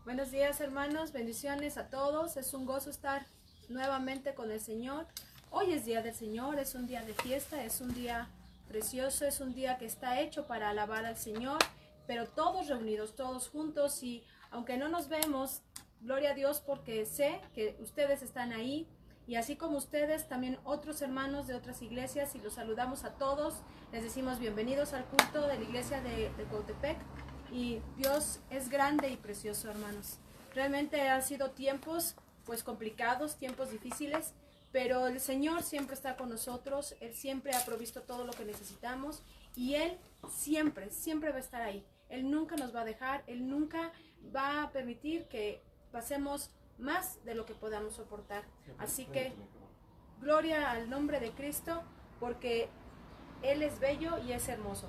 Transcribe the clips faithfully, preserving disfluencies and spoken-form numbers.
Buenos días, hermanos, bendiciones a todos. Es un gozo estar nuevamente con el Señor. Hoy es día del Señor, es un día de fiesta, es un día precioso, es un día que está hecho para alabar al Señor, pero todos reunidos, todos juntos, y aunque no nos vemos, gloria a Dios, porque sé que ustedes están ahí, y así como ustedes, también otros hermanos de otras iglesias, y los saludamos a todos. Les decimos bienvenidos al culto de la iglesia de, de Coatepec. Y Dios es grande y precioso, hermanos. Realmente han sido tiempos pues complicados, tiempos difíciles, pero el Señor siempre está con nosotros. Él siempre ha provisto todo lo que necesitamos, y Él siempre, siempre va a estar ahí. Él nunca nos va a dejar, Él nunca va a permitir que pasemos más de lo que podamos soportar. Así que gloria al nombre de Cristo, porque Él es bello y es hermoso.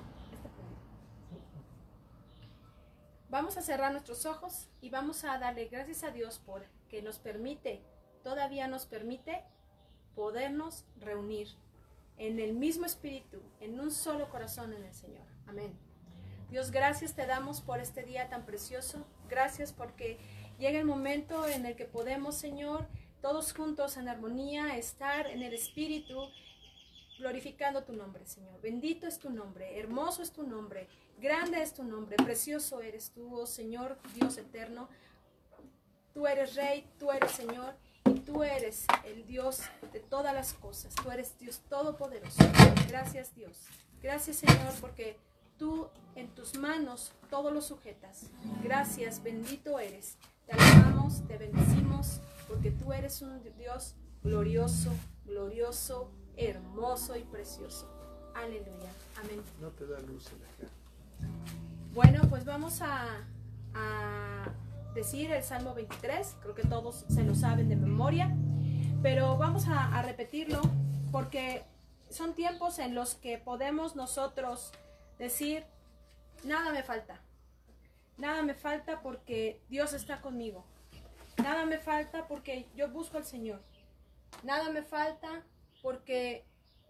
Vamos a cerrar nuestros ojos y vamos a darle gracias a Dios por que nos permite, todavía nos permite podernos reunir en el mismo espíritu, en un solo corazón en el Señor. Amén. Dios, gracias te damos por este día tan precioso. Gracias porque llega el momento en el que podemos, Señor, todos juntos en armonía, estar en el espíritu, glorificando tu nombre, Señor. Bendito es tu nombre, hermoso es tu nombre, grande es tu nombre, precioso eres tú, oh Señor, Dios eterno. Tú eres Rey, tú eres Señor, y tú eres el Dios de todas las cosas. Tú eres Dios todopoderoso. Gracias, Dios. Gracias, Señor, porque tú en tus manos todo lo sujetas. Gracias, bendito eres. Te alabamos, te bendecimos, porque tú eres un Dios glorioso, glorioso, hermoso y precioso. Aleluya. Amén. No te da luz en la cara. Bueno, pues vamos a, a decir el Salmo veintitrés. Creo que todos se lo saben de memoria, pero vamos a, a repetirlo porque son tiempos en los que podemos nosotros decir: nada me falta. Nada me falta porque Dios está conmigo. Nada me falta porque yo busco al Señor. Nada me falta porque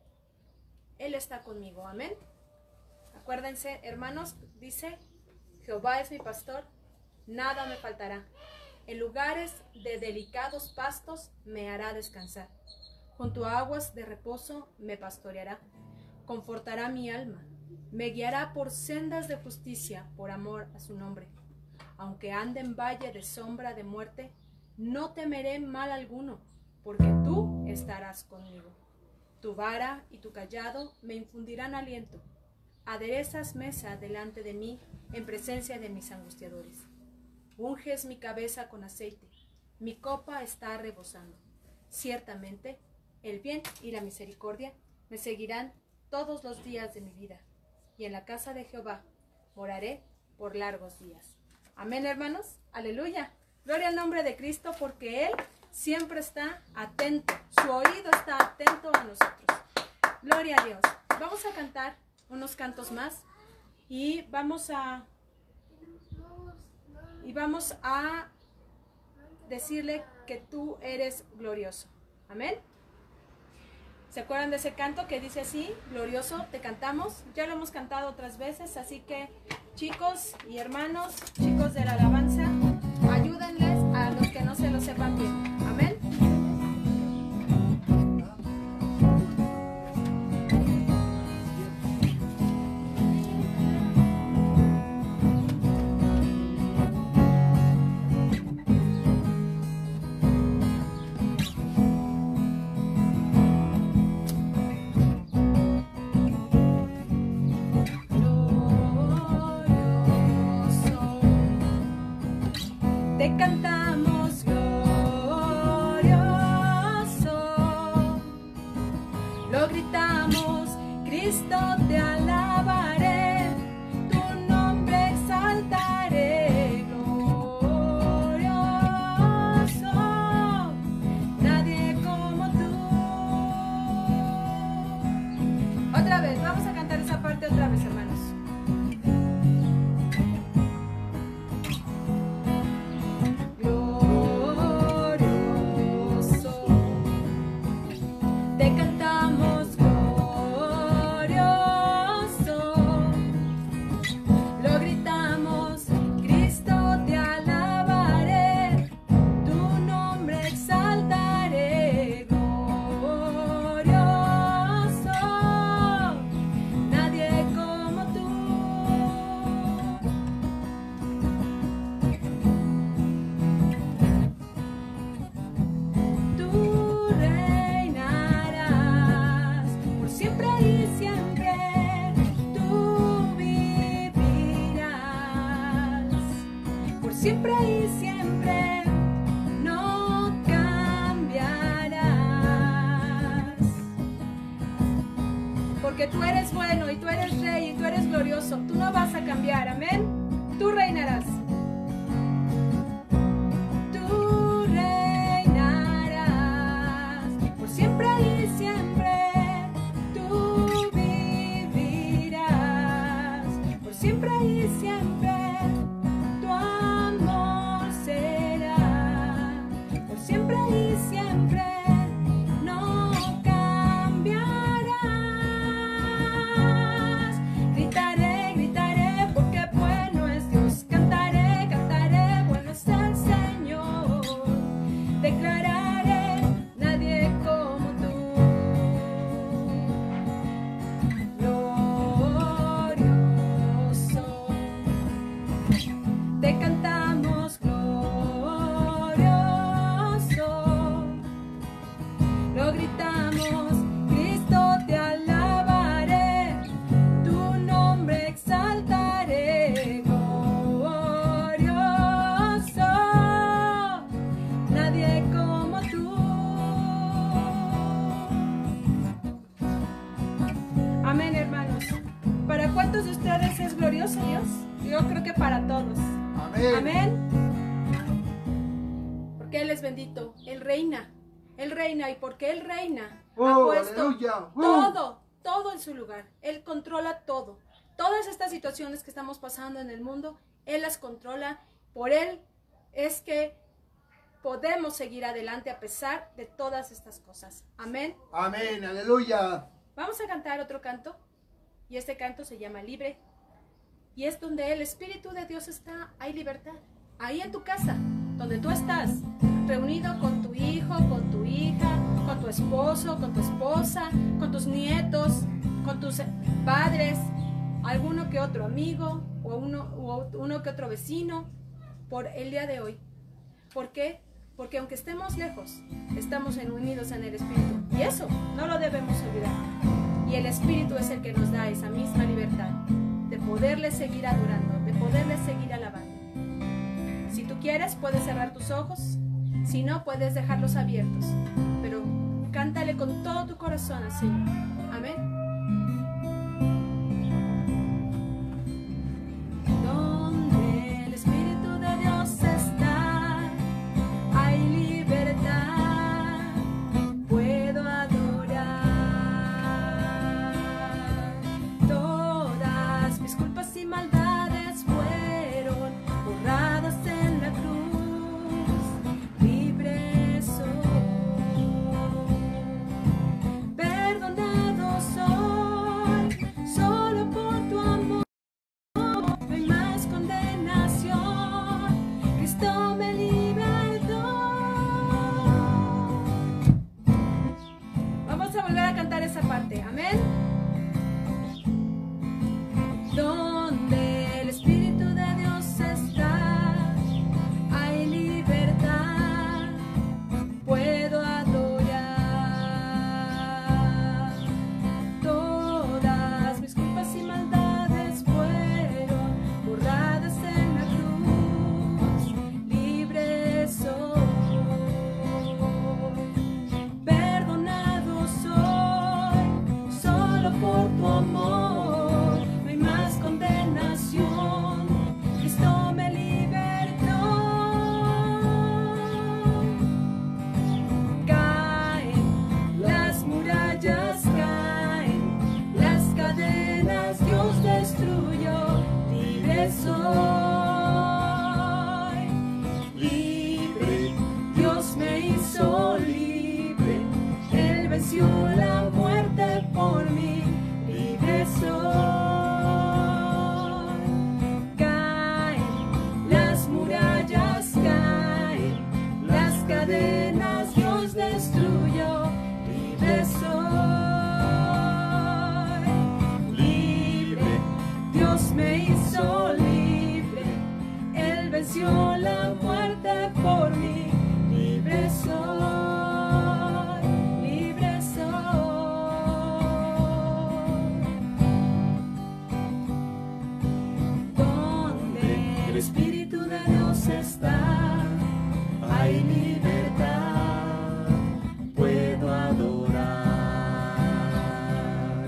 Él está conmigo. Amén. Acuérdense, hermanos, dice: Jehová es mi pastor, nada me faltará. En lugares de delicados pastos me hará descansar. Junto a aguas de reposo me pastoreará. Confortará mi alma. Me guiará por sendas de justicia por amor a su nombre. Aunque ande en valle de sombra de muerte, no temeré mal alguno, porque tú estarás conmigo. Tu vara y tu cayado me infundirán aliento. Aderezas mesa delante de mí en presencia de mis angustiadores. Unges mi cabeza con aceite, mi copa está rebosando. Ciertamente, el bien y la misericordia me seguirán todos los días de mi vida, y en la casa de Jehová moraré por largos días. Amén, hermanos. Aleluya. Gloria al nombre de Cristo, porque Él siempre está atento. Su oído está atento a nosotros. Gloria a Dios. Vamos a cantar unos cantos más y vamos a y vamos a decirle que tú eres glorioso. Amén. ¿Se acuerdan de ese canto que dice así? Glorioso, te cantamos. Ya lo hemos cantado otras veces, así que chicos y hermanos, chicos de la alabanza, ayúdenles a los que no se lo sepan bien. Amén. Te cantamos glorioso, lo gritamos, Cristo te alabaré, tu nombre exaltaré, glorioso, nadie como tú. Otra vez, vamos a cantar esa parte otra vez, hermanos. Glorioso. siempre y siempre no cambiarás. Porque tú eres bueno y tú eres rey y tú eres glorioso. Tú no vas a cambiar, amén. Tú reinarás. Tú reinarás por siempre y siempre. Tú vivirás por siempre y siempre. Tu amor será por siempre y siempre. No cambiarás. Gritaré, gritaré porque bueno es Dios. Cantaré, cantaré, bueno es el Señor. Declararé, nadie como tú. Glorioso. Te cantamos glorioso. Lo gritamos, Cristo te alabaré. Tu nombre exaltaré. Glorioso. Nadie como tú. Amén, hermanos. ¿Para cuántos de ustedes es glorioso Dios? Yo creo que para todos. Amén. Amén. Porque Él es bendito. Él reina. Él reina. Y porque Él reina, ha Oh, puesto aleluya. Uh. todo, todo en su lugar. Él controla todo. Todas estas situaciones que estamos pasando en el mundo, Él las controla. Por Él es que podemos seguir adelante a pesar de todas estas cosas. Amén. Amén, aleluya. Vamos a cantar otro canto. Y este canto se llama Libre. Y es donde el Espíritu de Dios está, hay libertad. Ahí en tu casa, donde tú estás, reunido con tu hijo, con tu hija, con tu esposo, con tu esposa, con tus nietos, con tus padres, alguno que otro amigo o uno, o uno que otro vecino, por el día de hoy. ¿Por qué? Porque aunque estemos lejos, estamos unidos en el Espíritu. Y eso no lo debemos olvidar. Y el Espíritu es el que nos da esa misma libertad de poderle seguir adorando, de poderle seguir alabando. Si tú quieres, puedes cerrar tus ojos. Si no, puedes dejarlos abiertos. Pero cántale con todo tu corazón al Señor. Amén. Donde el Espíritu de Dios está, hay libertad. Puedo adorar. Todas mis culpas y maldades fueron borradas en la cruz. Libre soy, perdonado soy, solo por tu amor. No hay más condenación. Cristo me libertó. Vamos a volver a cantar esa parte. Amén. Donde el Espíritu de Dios está, hay libertad. Puedo adorar. Todas mis culpas y maldades fueron borradas en la cruz. Libre soy, perdonado soy, solo por tu amor. No hay más condenación. Cristo me libertó. Caen las murallas, caen las cadenas, Dios destruyó. Libre soy, libre, Dios me hizo libre. Él venció la muerte por mí. Libre soy. Caen las murallas, caen las cadenas, Dios destruyó. Libre soy, libre, Dios me hizo libre. Él venció la muerte por mí. Libre soy, libre soy. Donde el Espíritu de Dios Dios está, hay libertad, puedo adorar.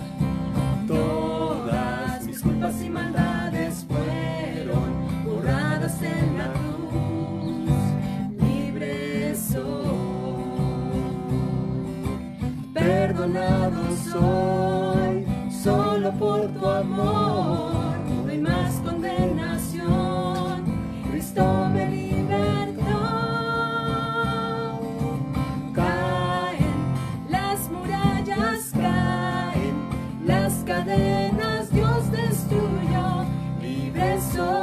Todas mis culpas y maldades fueron borradas en la cruz, libre soy, perdonado soy, solo por tu amor, no hay más condenación, Cristo me libertó. Caen las murallas, caen las cadenas, Dios destruyó, libre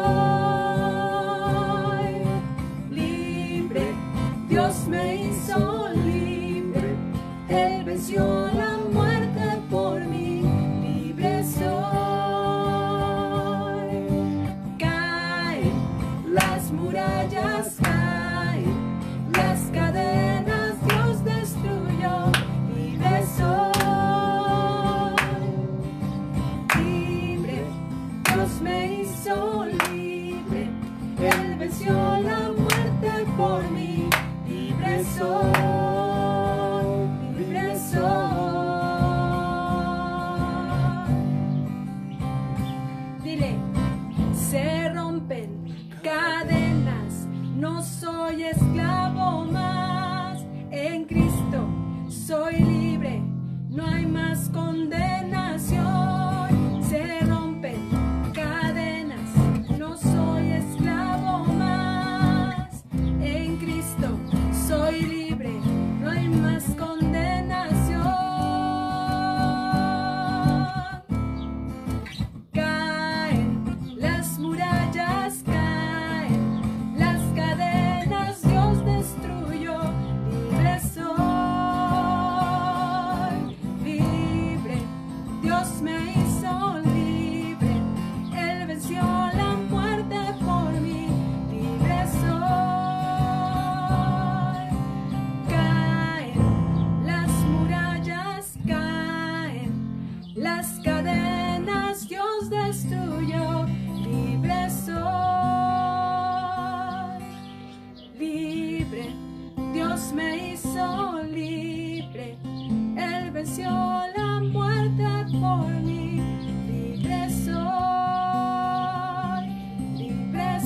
soy, libre, Dios me hizo libre, Él venció la muerte por mí, libre soy. Caen las murallas, caen las cadenas, Dios destruyó, libre soy, libre, Dios me hizo libre, Él venció la muerte por mí, libre soy, libre soy. Dile, se rompen cadenas, no soy esclavo más, en Cristo soy libre, no hay más condenación. Se rompen cadenas, no soy esclavo más, en Cristo soy libre, no hay más condenación. Caen las murallas, caen las cadenas, Dios destruyó, libre soy, libre, Dios me hizo libre, Él venció la muerte por mí, libre soy. Caen las murallas, caen las cadenas, Dios destruyó, libre soy, libre, Dios me hizo libre, Él venció la muerte por mí, libre soy, libre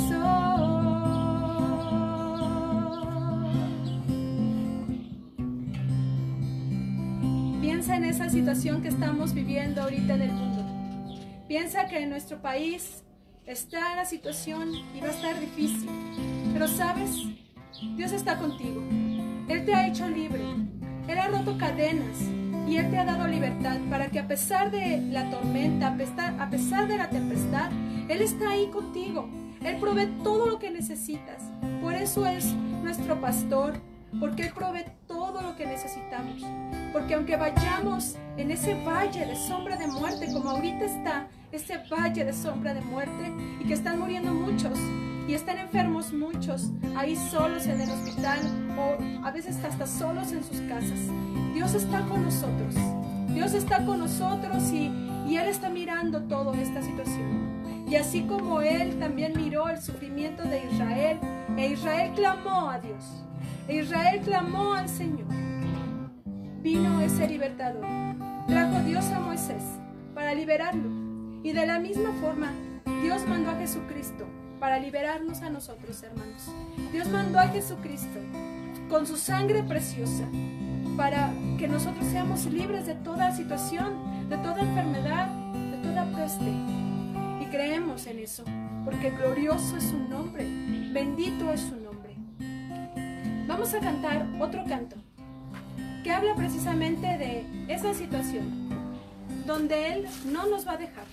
soy. Piensa en esa situación que estamos viviendo ahorita en el mundo. Piensa que en nuestro país está la situación y va a estar difícil. Pero sabes, Dios está contigo. Él te ha hecho libre. Él ha roto cadenas y Él te ha dado libertad para que a pesar de la tormenta, a pesar, a pesar de la tempestad, Él está ahí contigo. Él provee todo lo que necesitas. Por eso es nuestro pastor, porque Él provee todo lo que necesitamos. Porque aunque vayamos en ese valle de sombra de muerte, como ahorita está ese valle de sombra de muerte, y que están muriendo muchos, y están enfermos muchos, ahí solos en el hospital, o a veces hasta solos en sus casas, Dios está con nosotros. Dios está con nosotros y, y Él está mirando toda esta situación. Y así como Él también miró el sufrimiento de Israel, e Israel clamó a Dios, e Israel clamó al Señor, vino ese libertador, trajo Dios a Moisés para liberarlo. Y de la misma forma, Dios mandó a Jesucristo para liberarnos a nosotros, hermanos. Dios mandó a Jesucristo con su sangre preciosa para que nosotros seamos libres de toda situación, de toda enfermedad, de toda peste. Y creemos en eso, porque glorioso es su nombre, bendito es su nombre. Vamos a cantar otro canto que habla precisamente de esa situación donde Él no nos va a dejar.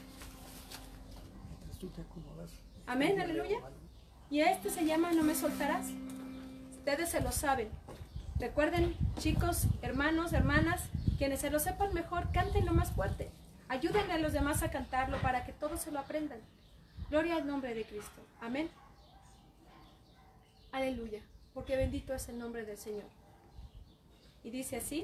Amén, aleluya. Y este se llama No me soltarás. Ustedes se lo saben. Recuerden, chicos, hermanos, hermanas, quienes se lo sepan mejor, cántenlo más fuerte. Ayúdenle a los demás a cantarlo para que todos se lo aprendan. Gloria al nombre de Cristo. Amén. Aleluya. Porque bendito es el nombre del Señor. Y dice así: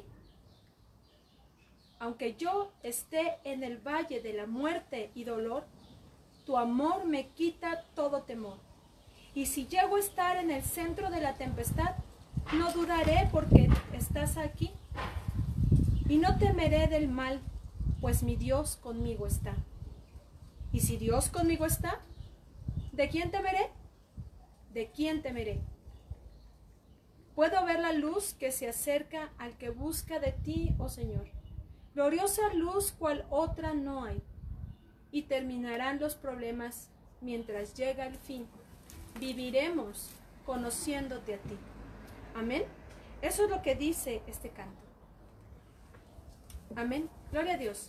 aunque yo esté en el valle de la muerte y dolor, tu amor me quita todo temor. Y si llego a estar en el centro de la tempestad, no dudaré porque estás aquí. Y no temeré del mal, pues mi Dios conmigo está. Y si Dios conmigo está, ¿de quién temeré? ¿De quién temeré? Puedo ver la luz que se acerca al que busca de ti, oh Señor. Gloriosa luz cual otra no hay. Y terminarán los problemas mientras llega el fin. Viviremos conociéndote a ti. Amén. Eso es lo que dice este canto. Amén. Gloria a Dios.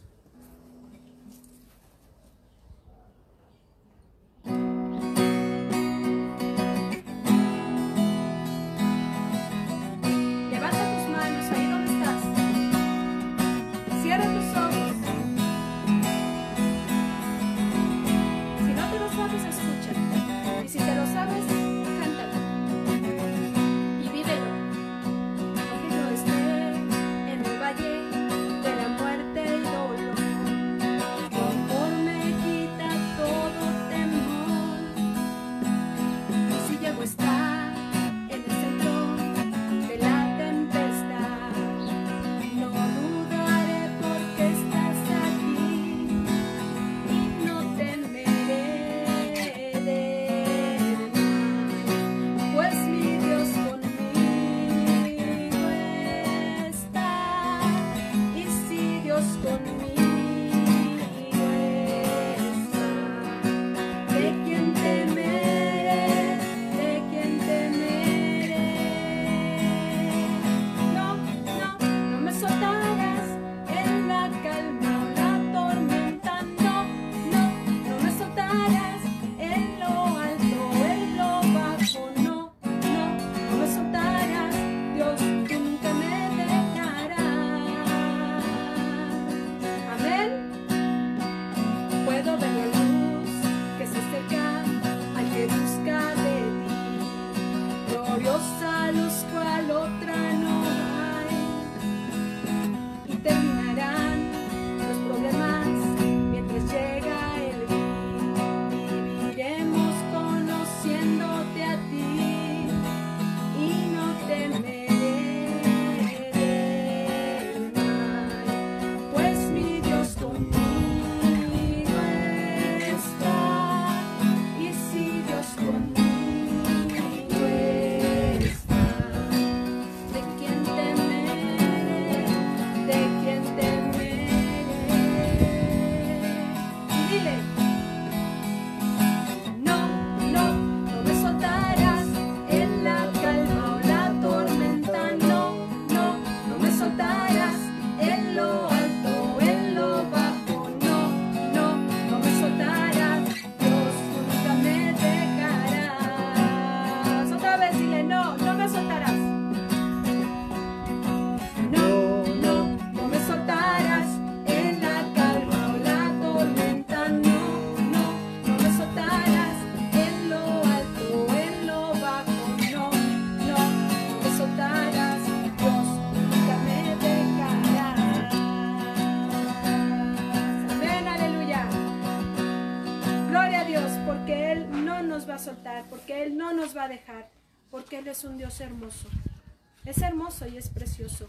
Porque Él no nos va a dejar, porque Él es un Dios hermoso. Es hermoso y es precioso.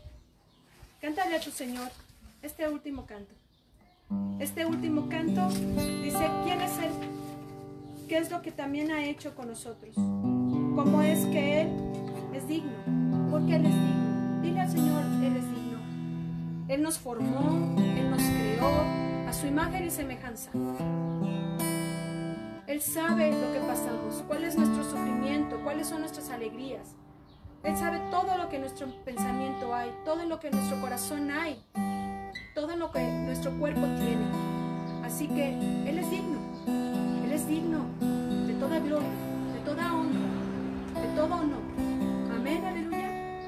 Cántale a tu Señor este último canto. Este último canto dice, ¿quién es Él? ¿Qué es lo que también ha hecho con nosotros? ¿Cómo es que Él es digno? Porque Él es digno. Dile al Señor, Él es digno. Él nos formó, Él nos creó a su imagen y semejanza. Él sabe lo que pasamos, cuál es nuestro sufrimiento, cuáles son nuestras alegrías. Él sabe todo lo que en nuestro pensamiento hay, todo lo que en nuestro corazón hay, todo lo que nuestro cuerpo tiene. Así que Él es digno, Él es digno de toda gloria, de toda honra, de todo honor. Amén, aleluya.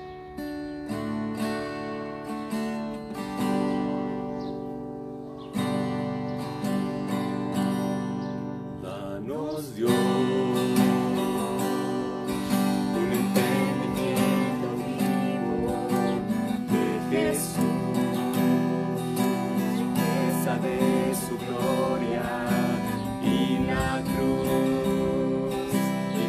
Danos Dios un entendimiento vivo de Jesús, riqueza de su gloria y la cruz,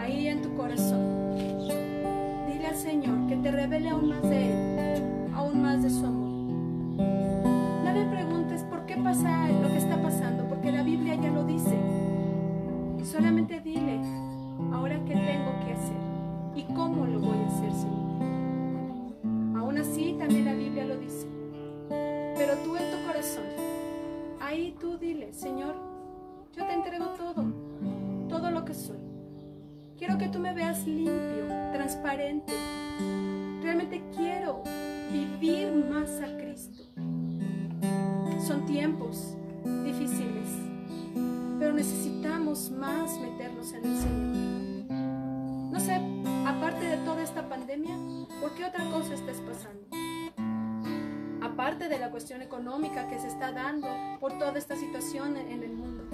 ahí en tu corazón. Dile al Señor que te revele aún más de Él, aún más de su amor. No le preguntes por qué pasa lo que está pasando, porque la Biblia ya lo dice. Solamente dile, ahora qué tengo que hacer y cómo lo voy a hacer, Señor. Aún así, también la Biblia lo dice. Pero tú en tu corazón, ahí tú dile, Señor, yo te entrego todo, todo lo que soy. Quiero que tú me veas limpio, transparente. Realmente quiero vivir más a Cristo. Son tiempos difíciles, pero necesitamos más meternos en el Señor. No sé, aparte de toda esta pandemia, ¿por qué otra cosa estés pasando? Aparte de la cuestión económica que se está dando por toda esta situación en el mundo.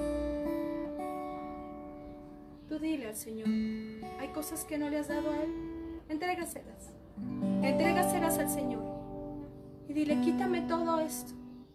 Tú dile al Señor, hay cosas que no le has dado a Él, entrégaselas. Entrégaselas al Señor. Y dile, quítame todo esto.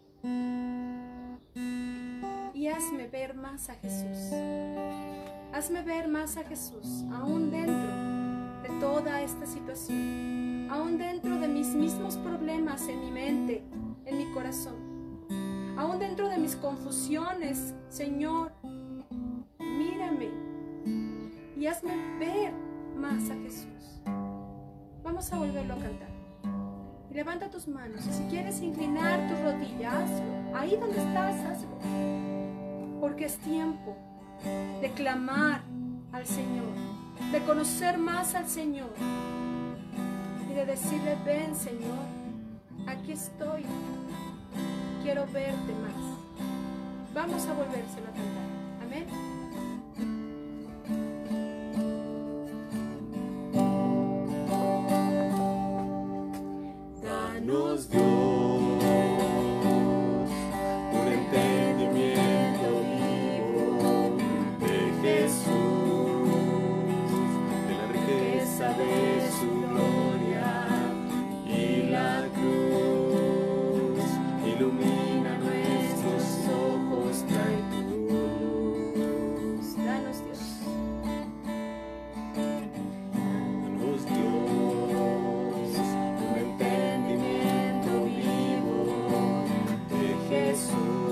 Y hazme ver más a Jesús. Hazme ver más a Jesús, aún dentro de toda esta situación. Aún dentro de mis mismos problemas en mi mente, en mi corazón. Aún dentro de mis confusiones, Señor, mírame y hazme ver más a Jesús. Vamos a volverlo a cantar. Y levanta tus manos. Y si quieres inclinar tus rodillas, hazlo. Ahí donde estás, hazlo. Porque es tiempo de clamar al Señor, de conocer más al Señor y de decirle, ven Señor, aquí estoy, quiero verte más. Vamos a volvérselo a cantar. Amén. Danos Dios un entendimiento vivo de Jesús, de la riqueza de su gloria y la cruz. Ilumina nuestros ojos, trae tu luz. Danos Dios. Danos Dios un entendimiento vivo de Jesús,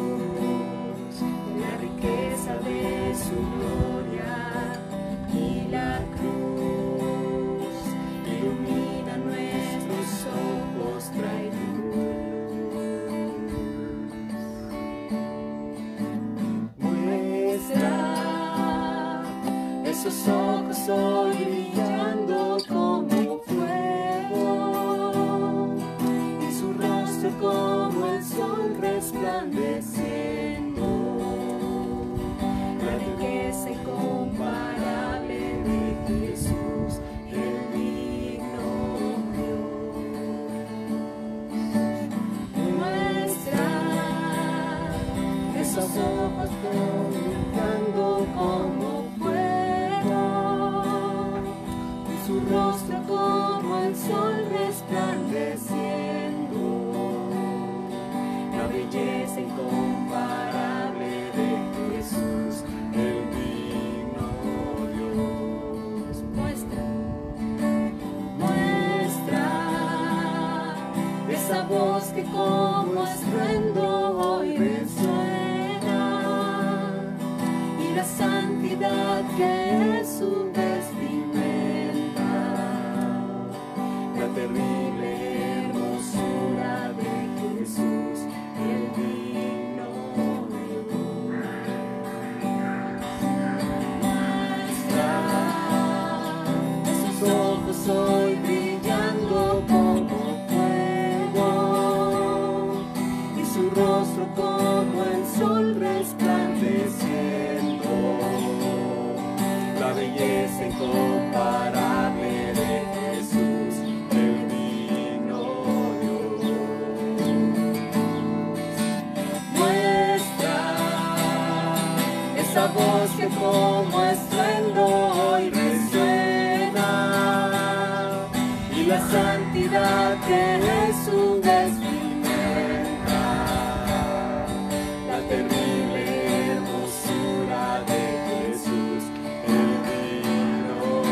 de la riqueza de su gloria y la cruz. Ilumina nuestros ojos, trae tu luz. Muestra esos ojos hoy brillando como fuego, y su rostro como el sol resplandeciendo. La riqueza incomparable de Jesús, el digno Dios. Muestra esos ojos brillando como fuego, y su rostro como el sol resplandeciendo. La belleza incomparable de Jesús, el digno Dios. Muestra. Muestra esa voz que como estruendo hoy resuena, y la santidad que es su vestimenta, la terrible hermosura de Jesús, el digno Dios. Muestra esos ojos hoy brillando como fuego, y su rostro como el sol resplandeciendo. La belleza incomparable de Jesús, el digno Dios. Muestra esa voz que como estruendo hoy resuena, y la santidad que es su vestimenta, la terrible hermosura de Jesús, el digno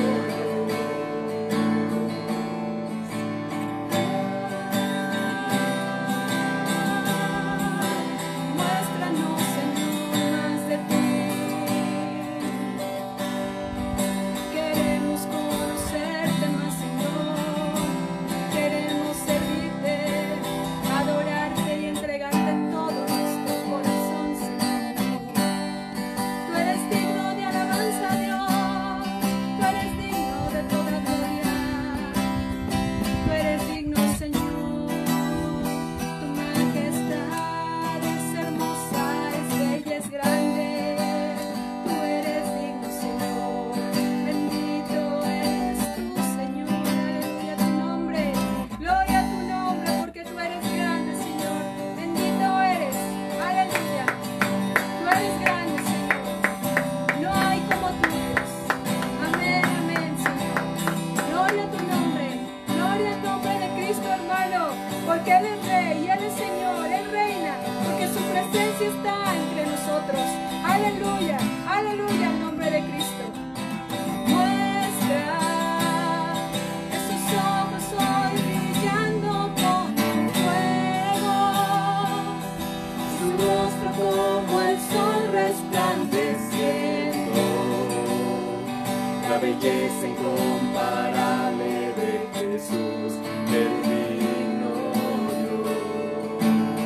belleza incomparable de Jesús, el digno Dios.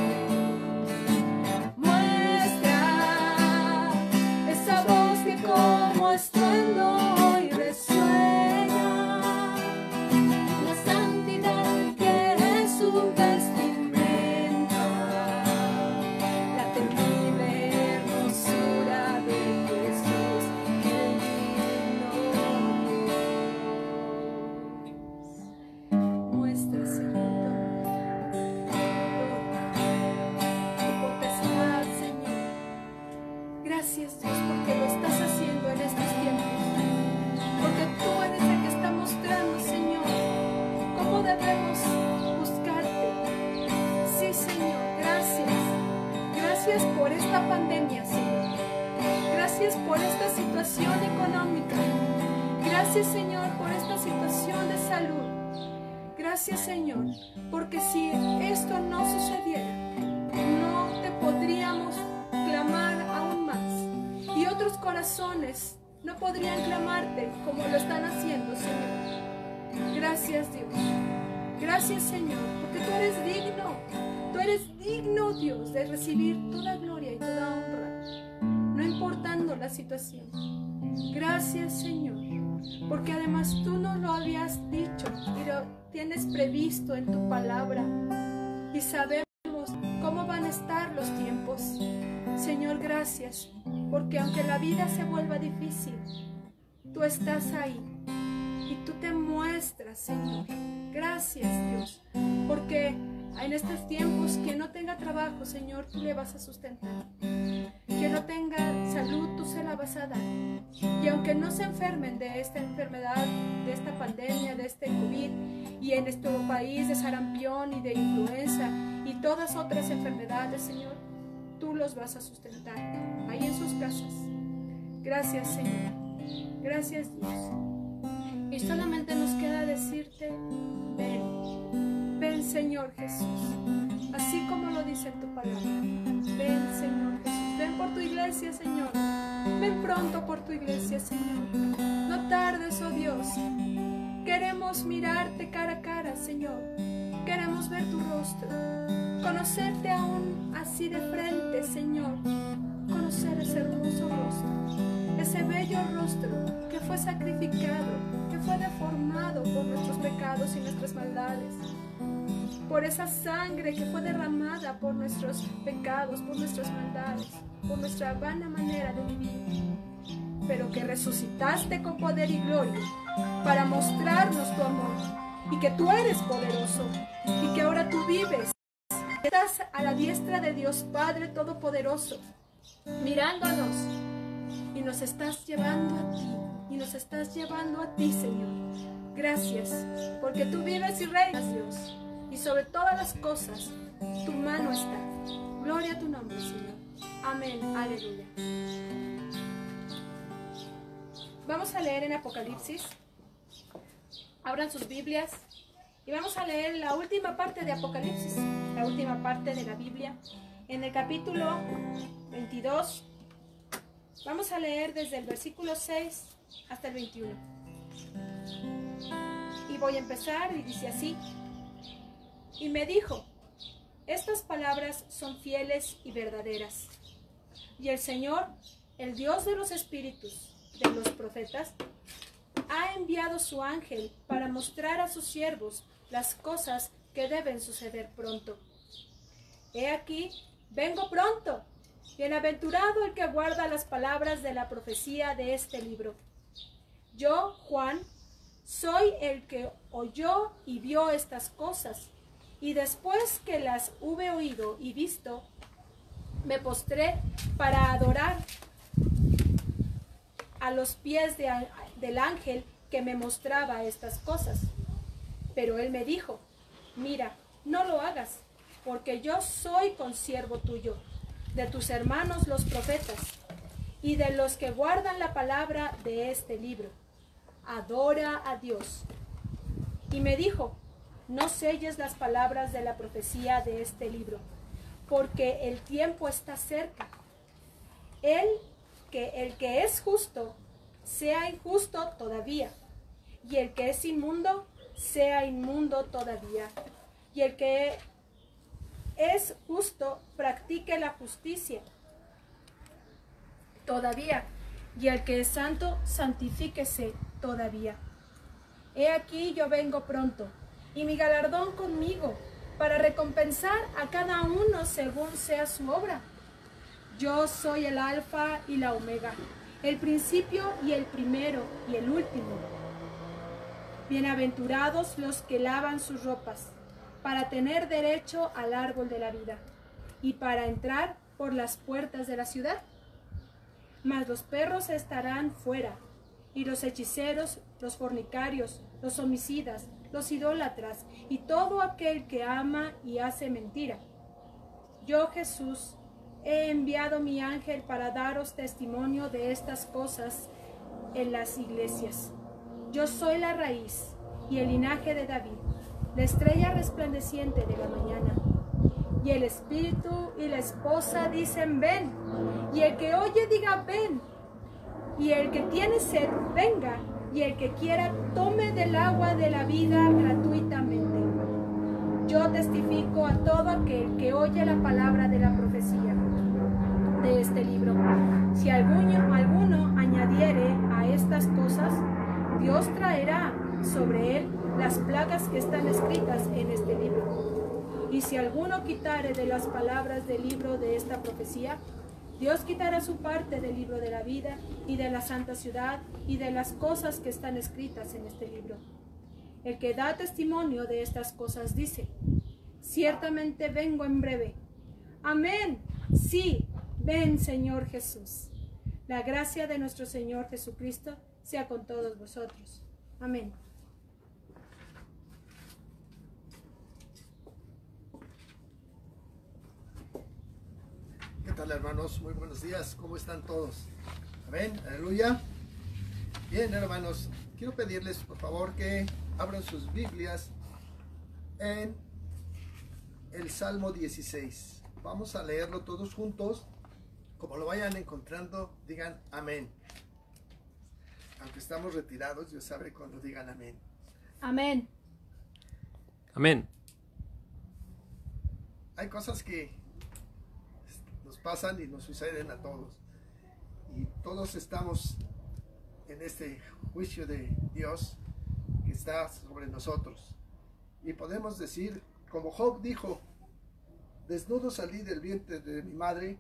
Muestra esa voz que como estruendo hoy resuena, la santidad que es su vestimenta, la temible hermosura de Jesús, el digno Dios. Muestra, Señor, tu potestad, Señor. Gracias, Dios, porque lo estás haciendo en estos tiempos, porque tú eres el que está mostrando, Señor, cómo debemos buscarte. Sí, Señor, gracias. Gracias por esta pandemia, Señor. Gracias por esta situación económica. Gracias, Señor, por esta situación de salud. Gracias, Señor, porque si esto no sucediera, no te podríamos clamar aún más. Y otros corazones no podrían clamarte como lo están haciendo, Señor. Gracias, Dios. Gracias, Señor, porque tú eres digno. Tú eres digno, Dios, de recibir toda gloria y toda honra, no importando la situación. Gracias, Señor, porque además tú nos lo habías dicho y lo tienes previsto en tu palabra. Y sabemos cómo van a estar los tiempos. Señor, gracias, porque aunque la vida se vuelva difícil, tú estás ahí y tú te muestras, Señor. Gracias, Dios, porque en estos tiempos, quien no tenga trabajo, Señor, tú le vas a sustentar. Quien no tenga salud, tú se la vas a dar. Y aunque no se enfermen de esta enfermedad, de esta pandemia, de este COVID, y en nuestro país de sarampión y de influenza y todas otras enfermedades, Señor, tú los vas a sustentar ahí en sus casas. Gracias, Señor. Gracias, Dios. Y solamente nos queda decirte, ven. Ven, Señor Jesús, así como lo dice tu palabra. Ven, Señor Jesús, ven por tu iglesia, Señor. Ven pronto por tu iglesia, Señor. No tardes, oh Dios. Queremos mirarte cara a cara, Señor. Queremos ver tu rostro, conocerte aún así de frente, Señor. Conocer ese hermoso rostro, ese bello rostro que fue sacrificado, que fue deformado por nuestros pecados y nuestras maldades, por esa sangre que fue derramada por nuestros pecados, por nuestras maldades, por nuestra vana manera de vivir, pero que resucitaste con poder y gloria para mostrarnos tu amor y que tú eres poderoso y que ahora tú vives, estás a la diestra de Dios Padre Todopoderoso, mirándonos y nos estás llevando a ti y nos estás llevando a ti, Señor. Gracias, porque tú vives y reinas, Dios. Y sobre todas las cosas, tu mano está. Gloria a tu nombre, Señor. Amén. Aleluya. Vamos a leer en Apocalipsis. Abran sus Biblias. Y vamos a leer la última parte de Apocalipsis. La última parte de la Biblia. En el capítulo veintidós. Vamos a leer desde el versículo seis hasta el veintiuno. Y voy a empezar y dice así. Y me dijo, estas palabras son fieles y verdaderas. Y el Señor, el Dios de los espíritus de los profetas, ha enviado su ángel para mostrar a sus siervos las cosas que deben suceder pronto. He aquí, vengo pronto. Bienaventurado el que guarda las palabras de la profecía de este libro. Yo, Juan, soy el que oyó y vio estas cosas. Y después que las hube oído y visto, me postré para adorar a los pies de, del ángel que me mostraba estas cosas. Pero él me dijo, mira, no lo hagas, porque yo soy consiervo tuyo, de tus hermanos los profetas, y de los que guardan la palabra de este libro. Adora a Dios. Y me dijo, no selles las palabras de la profecía de este libro, porque el tiempo está cerca. Él, que el que es justo, sea injusto todavía, y el que es inmundo, sea inmundo todavía, y el que es justo, practique la justicia todavía, y el que es santo, santifíquese todavía. He aquí yo vengo pronto, y mi galardón conmigo, para recompensar a cada uno según sea su obra. Yo soy el alfa y la omega, el principio y el primero y el último. Bienaventurados los que lavan sus ropas, para tener derecho al árbol de la vida, y para entrar por las puertas de la ciudad. Mas los perros estarán fuera, y los hechiceros, los fornicarios, los homicidas, los idólatras, y todo aquel que ama y hace mentira. Yo, Jesús, he enviado mi ángel para daros testimonio de estas cosas en las iglesias. Yo soy la raíz y el linaje de David, la estrella resplandeciente de la mañana. Y el espíritu y la esposa dicen ven, y el que oye diga ven, y el que tiene sed venga, y el que quiera tome del agua de la vida gratuitamente. Yo testifico a todo aquel que oye la palabra de la profecía de este libro. Si alguno, alguno añadiere a estas cosas, Dios traerá sobre él las plagas que están escritas en este libro. Y si alguno quitare de las palabras del libro de esta profecía, Dios quitará su parte del libro de la vida y de la santa ciudad y de las cosas que están escritas en este libro. El que da testimonio de estas cosas dice, ciertamente vengo en breve. Amén. Sí, ven Señor Jesús. La gracia de nuestro Señor Jesucristo sea con todos vosotros. Amén. ¿Qué tal, hermanos? Muy buenos días. ¿Cómo están todos? Amén. Aleluya. Bien, hermanos. Quiero pedirles, por favor, que abran sus Biblias en el Salmo dieciséis. Vamos a leerlo todos juntos. Como lo vayan encontrando, digan amén. Aunque estamos retirados, Dios sabe cuando digan amén. Amén. Amén. Hay cosas que nos pasan y nos suceden a todos. Y todos estamos en este juicio de Dios que está sobre nosotros. Y podemos decir, como Job dijo, desnudo salí del vientre de mi madre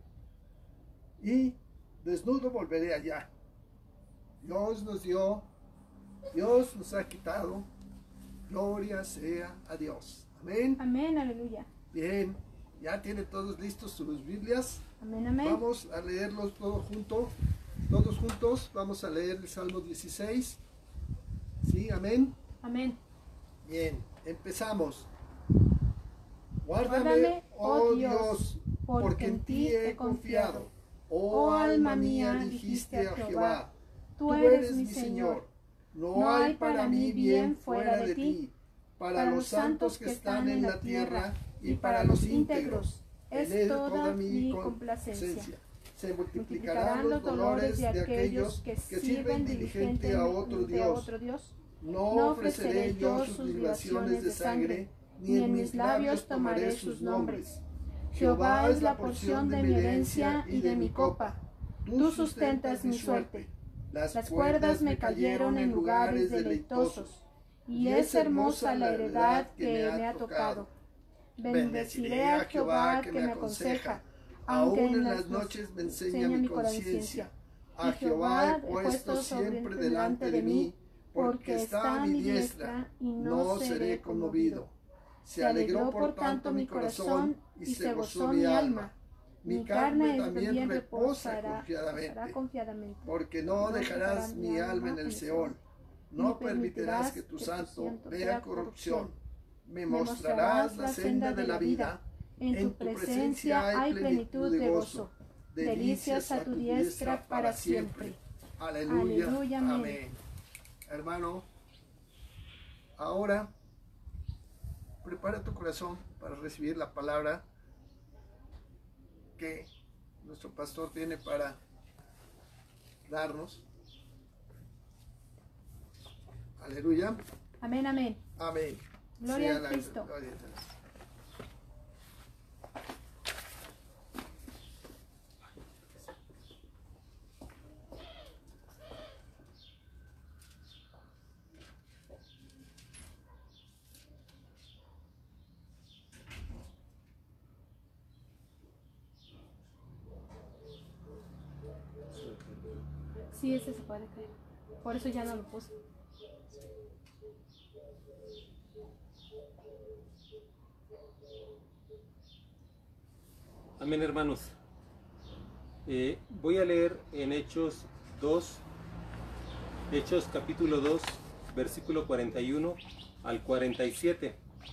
y desnudo volveré allá. Dios nos dio, Dios nos ha quitado, gloria sea a Dios. Amén. Amén, aleluya. Bien, ya tienen todos listos sus Biblias. Amén, amén. Vamos a leerlos todos juntos, todos juntos. Vamos a leer el Salmo dieciséis. Sí, amén. Amén. Bien, empezamos. Guárdame, Guárdame, oh oh Dios, Dios, porque en ti he confiado. Oh Oh alma mía, dijiste a Jehová, tú eres mi Señor. No hay para mí bien fuera de ti. Para los santos que están en la tierra y para los íntegros, es toda mi complacencia. Se multiplicarán los dolores de aquellos que sirven diligente a otro Dios. No ofreceré yo sus libaciones de sangre, ni en mis labios tomaré sus nombres. Jehová es la porción de mi herencia y de mi copa. Tú sustentas mi suerte. Las cuerdas me cayeron en lugares deleitosos, y es hermosa la heredad que me ha tocado. Bendeciré a Jehová que me aconseja, aunque en las noches me enseña mi conciencia. A Jehová he puesto siempre delante de mí, porque está a mi diestra y no seré conmovido. Se alegró por tanto mi corazón y se gozó mi alma. Mi carne también reposa confiadamente, porque no dejarás mi alma en el Seol. No permitirás que tu santo vea corrupción. Me mostrarás la senda de la vida. En tu presencia hay plenitud de gozo. Delicias a tu diestra para siempre. Aleluya. Aleluya, Amén. amén. Hermano, ahora prepara tu corazón para recibir la palabra que nuestro pastor tiene para darnos. Aleluya. Amén, amén. Amén. Gloria Sea a la- Cristo. gloria a Dios. Sí, ese se puede caer. Por eso ya no lo puse. Amén, hermanos. Eh, voy a leer en Hechos dos, Hechos capítulo dos, versículo cuarenta y uno al cuarenta y siete.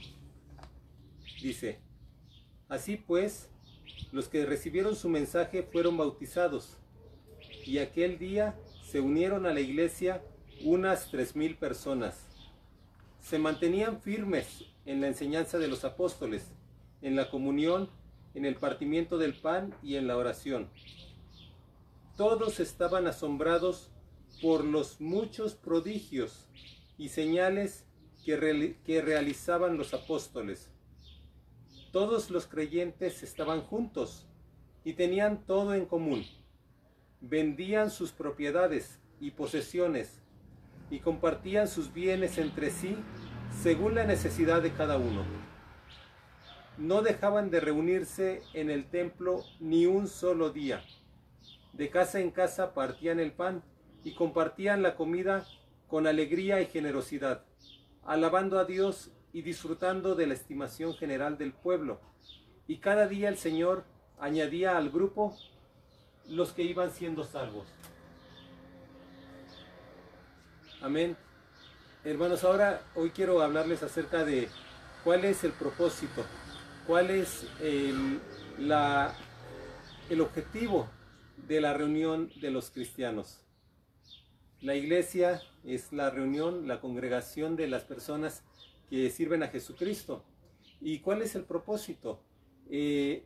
Dice: Así pues, los que recibieron su mensaje fueron bautizados, y aquel día se unieron a la iglesia unas tres mil personas. Se mantenían firmes en la enseñanza de los apóstoles, en la comunión, en el partimiento del pan y en la oración. Todos estaban asombrados por los muchos prodigios y señales que, re que realizaban los apóstoles. Todos los creyentes estaban juntos y tenían todo en común. Vendían sus propiedades y posesiones y compartían sus bienes entre sí según la necesidad de cada uno. No dejaban de reunirse en el templo ni un solo día. De casa en casa partían el pan y compartían la comida con alegría y generosidad, alabando a Dios y disfrutando de la estimación general del pueblo. Y cada día el Señor añadía al grupo los que iban siendo salvos. Amén. Hermanos, ahora hoy quiero hablarles acerca de cuál es el propósito, cuál es el, la, el objetivo de la reunión de los cristianos. La iglesia es la reunión, la congregación de las personas que sirven a Jesucristo. ¿Y cuál es el propósito? Eh,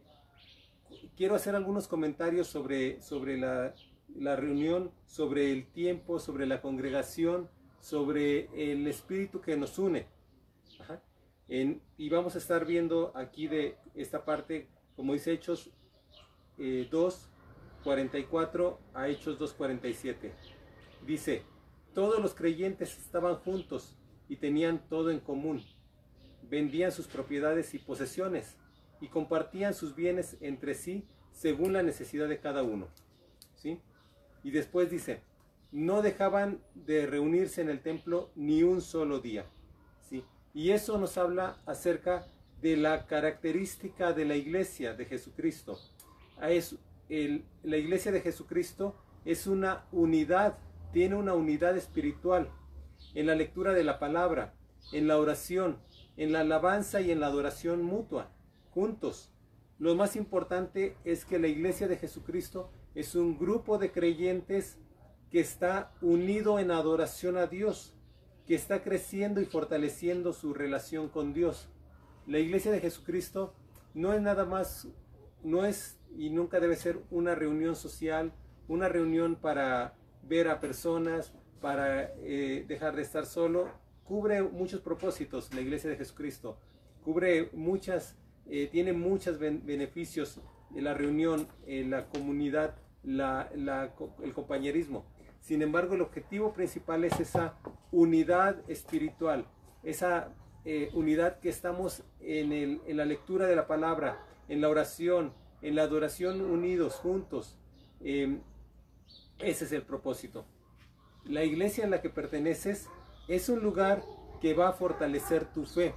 quiero hacer algunos comentarios sobre, sobre la, la reunión, sobre el tiempo, sobre la congregación, sobre el espíritu que nos une. Ajá. En, y vamos a estar viendo aquí de esta parte, como dice Hechos eh, dos, cuarenta y cuatro a Hechos dos, cuarenta y siete. Dice: todos los creyentes estaban juntos y tenían todo en común. Vendían sus propiedades y posesiones y compartían sus bienes entre sí según la necesidad de cada uno. ¿Sí? Y después dice: no dejaban de reunirse en el templo ni un solo día. ¿Sí? Y eso nos habla acerca de la característica de la iglesia de Jesucristo. Es el, la iglesia de Jesucristo es una unidad, tiene una unidad espiritual en la lectura de la palabra, en la oración, en la alabanza y en la adoración mutua, juntos. Lo más importante es que la iglesia de Jesucristo es un grupo de creyentes que está unido en adoración a Dios, que está creciendo y fortaleciendo su relación con Dios. La iglesia de Jesucristo no es nada más, no es y nunca debe ser una reunión social, una reunión para ver a personas, para eh, dejar de estar solo. Cubre muchos propósitos la iglesia de Jesucristo, cubre muchas, eh, tiene muchos ben beneficios de la reunión, eh, la comunidad, la, la, el compañerismo. Sin embargo, el objetivo principal es esa unidad espiritual, esa eh, unidad que estamos en, el, en la lectura de la palabra, en la oración, en la adoración unidos, juntos. Eh, ese es el propósito. La iglesia en la que perteneces es un lugar que va a fortalecer tu fe.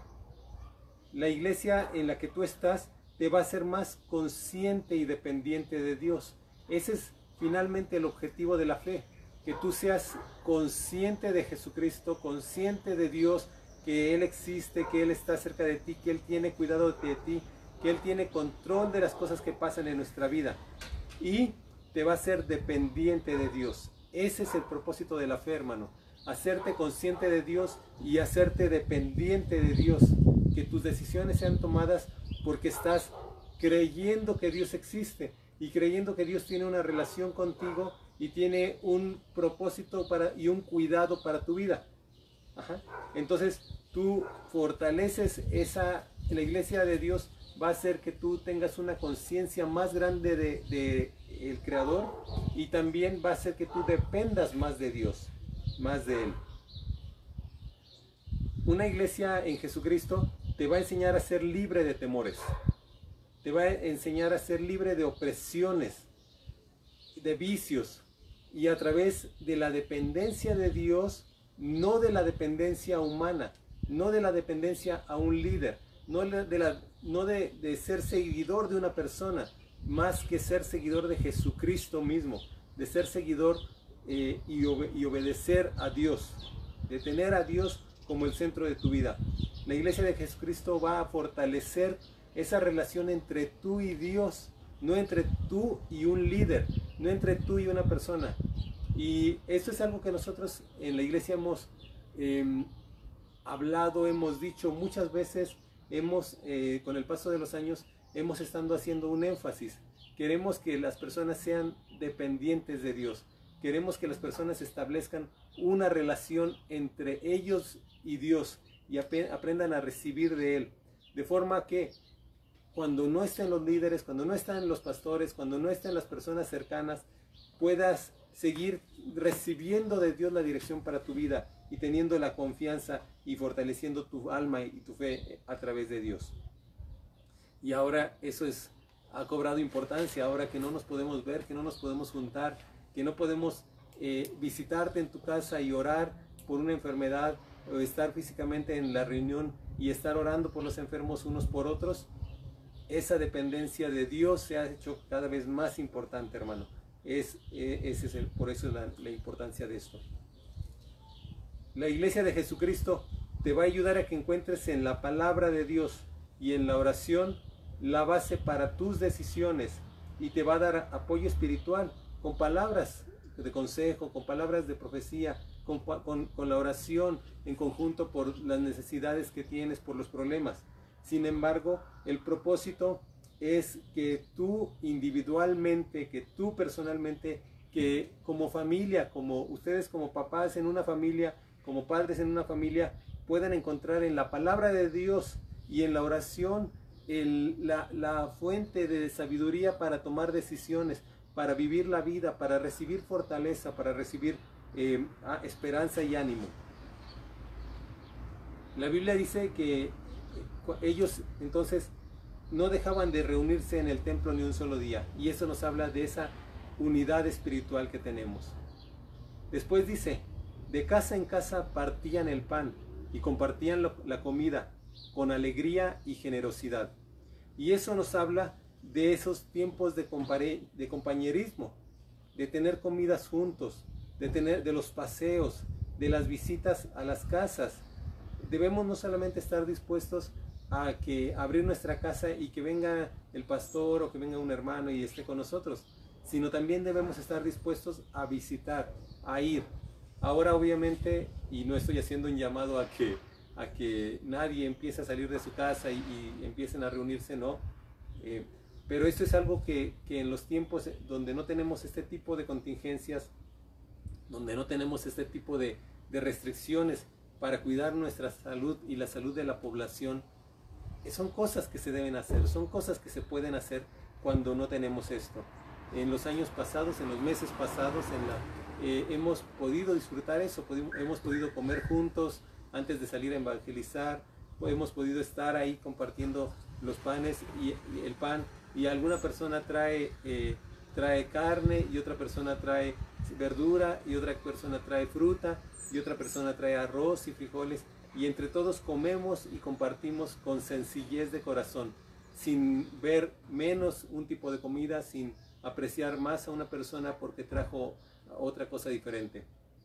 La iglesia en la que tú estás te va a hacer más consciente y dependiente de Dios. Ese es finalmente el objetivo de la fe, que tú seas consciente de Jesucristo, consciente de Dios, que Él existe, que Él está cerca de ti, que Él tiene cuidado de ti, que Él tiene control de las cosas que pasan en nuestra vida. Y te va a hacer dependiente de Dios. Ese es el propósito de la fe, hermano. Hacerte consciente de Dios y hacerte dependiente de Dios. Que tus decisiones sean tomadas porque estás creyendo que Dios existe y creyendo que Dios tiene una relación contigo y tiene un propósito para, y un cuidado para tu vida. Ajá. Entonces tú fortaleces esa, la iglesia de Dios va a hacer que tú tengas una conciencia más grande de, de el Creador, y también va a hacer que tú dependas más de Dios, más de Él. Una iglesia en Jesucristo te va a enseñar a ser libre de temores, te va a enseñar a ser libre de opresiones, de vicios, y a través de la dependencia de Dios, no de la dependencia humana, no de la dependencia a un líder, no de, la, no de, de ser seguidor de una persona, más que ser seguidor de Jesucristo mismo, de ser seguidor eh, y, obede y obedecer a Dios, de tener a Dios como el centro de tu vida. La iglesia de Jesucristo va a fortalecer esa relación entre tú y Dios, no entre tú y un líder, no entre tú y una persona. Y esto es algo que nosotros en la iglesia hemos eh, hablado, hemos dicho muchas veces, hemos eh, con el paso de los años hemos estado haciendo un énfasis. Queremos que las personas sean dependientes de Dios, queremos que las personas establezcan una relación entre ellos y Dios y ap aprendan a recibir de Él, de forma que cuando no estén los líderes, cuando no estén los pastores, cuando no estén las personas cercanas, puedas seguir recibiendo de Dios la dirección para tu vida y teniendo la confianza y fortaleciendo tu alma y tu fe a través de Dios. Y ahora eso es, ha cobrado importancia, ahora que no nos podemos ver, que no nos podemos juntar, que no podemos eh, visitarte en tu casa y orar por una enfermedad, o estar físicamente en la reunión y estar orando por los enfermos unos por otros. Esa dependencia de Dios se ha hecho cada vez más importante, hermano. Es, eh, ese es el, por eso es la, la importancia de esto. La iglesia de Jesucristo te va a ayudar a que encuentres en la palabra de Dios y en la oración la base para tus decisiones, y te va a dar apoyo espiritual con palabras de consejo, con palabras de profecía, con, con, con la oración en conjunto por las necesidades que tienes, por los problemas. Sin embargo, el propósito es que tú individualmente, que tú personalmente, que como familia, como ustedes como papás en una familia, como padres en una familia, puedan encontrar en la palabra de Dios y en la oración el, la, la fuente de sabiduría para tomar decisiones, para vivir la vida, para recibir fortaleza, para recibir eh, esperanza y ánimo. La Biblia dice que ellos entonces no dejaban de reunirse en el templo ni un solo día, y eso nos habla de esa unidad espiritual que tenemos. Después dice, de casa en casa partían el pan y compartían lo, la comida con alegría y generosidad. Y eso nos habla de esos tiempos de, de compañerismo, de tener comidas juntos, de, tener, de los paseos, de las visitas a las casas. Debemos no solamente estar dispuestos a que abrir nuestra casa y que venga el pastor o que venga un hermano y esté con nosotros, sino también debemos estar dispuestos a visitar, a ir. Ahora obviamente, y no estoy haciendo un llamado a que, a que nadie empiece a salir de su casa y, y empiecen a reunirse, no. Eh, pero esto es algo que, que en los tiempos donde no tenemos este tipo de contingencias, donde no tenemos este tipo de, de restricciones para cuidar nuestra salud y la salud de la población, son cosas que se deben hacer, son cosas que se pueden hacer cuando no tenemos esto. En los años pasados, en los meses pasados, en la, eh, hemos podido disfrutar eso, podi- hemos podido comer juntos antes de salir a evangelizar, hemos podido estar ahí compartiendo los panes y, y el pan, y alguna persona trae, eh, trae carne, y otra persona trae verdura, y otra persona trae fruta, y otra persona trae arroz y frijoles, y entre todos comemos y compartimos con sencillez de corazón, sin ver menos un tipo de comida, sin apreciar más a una persona porque trajo otra cosa diferente.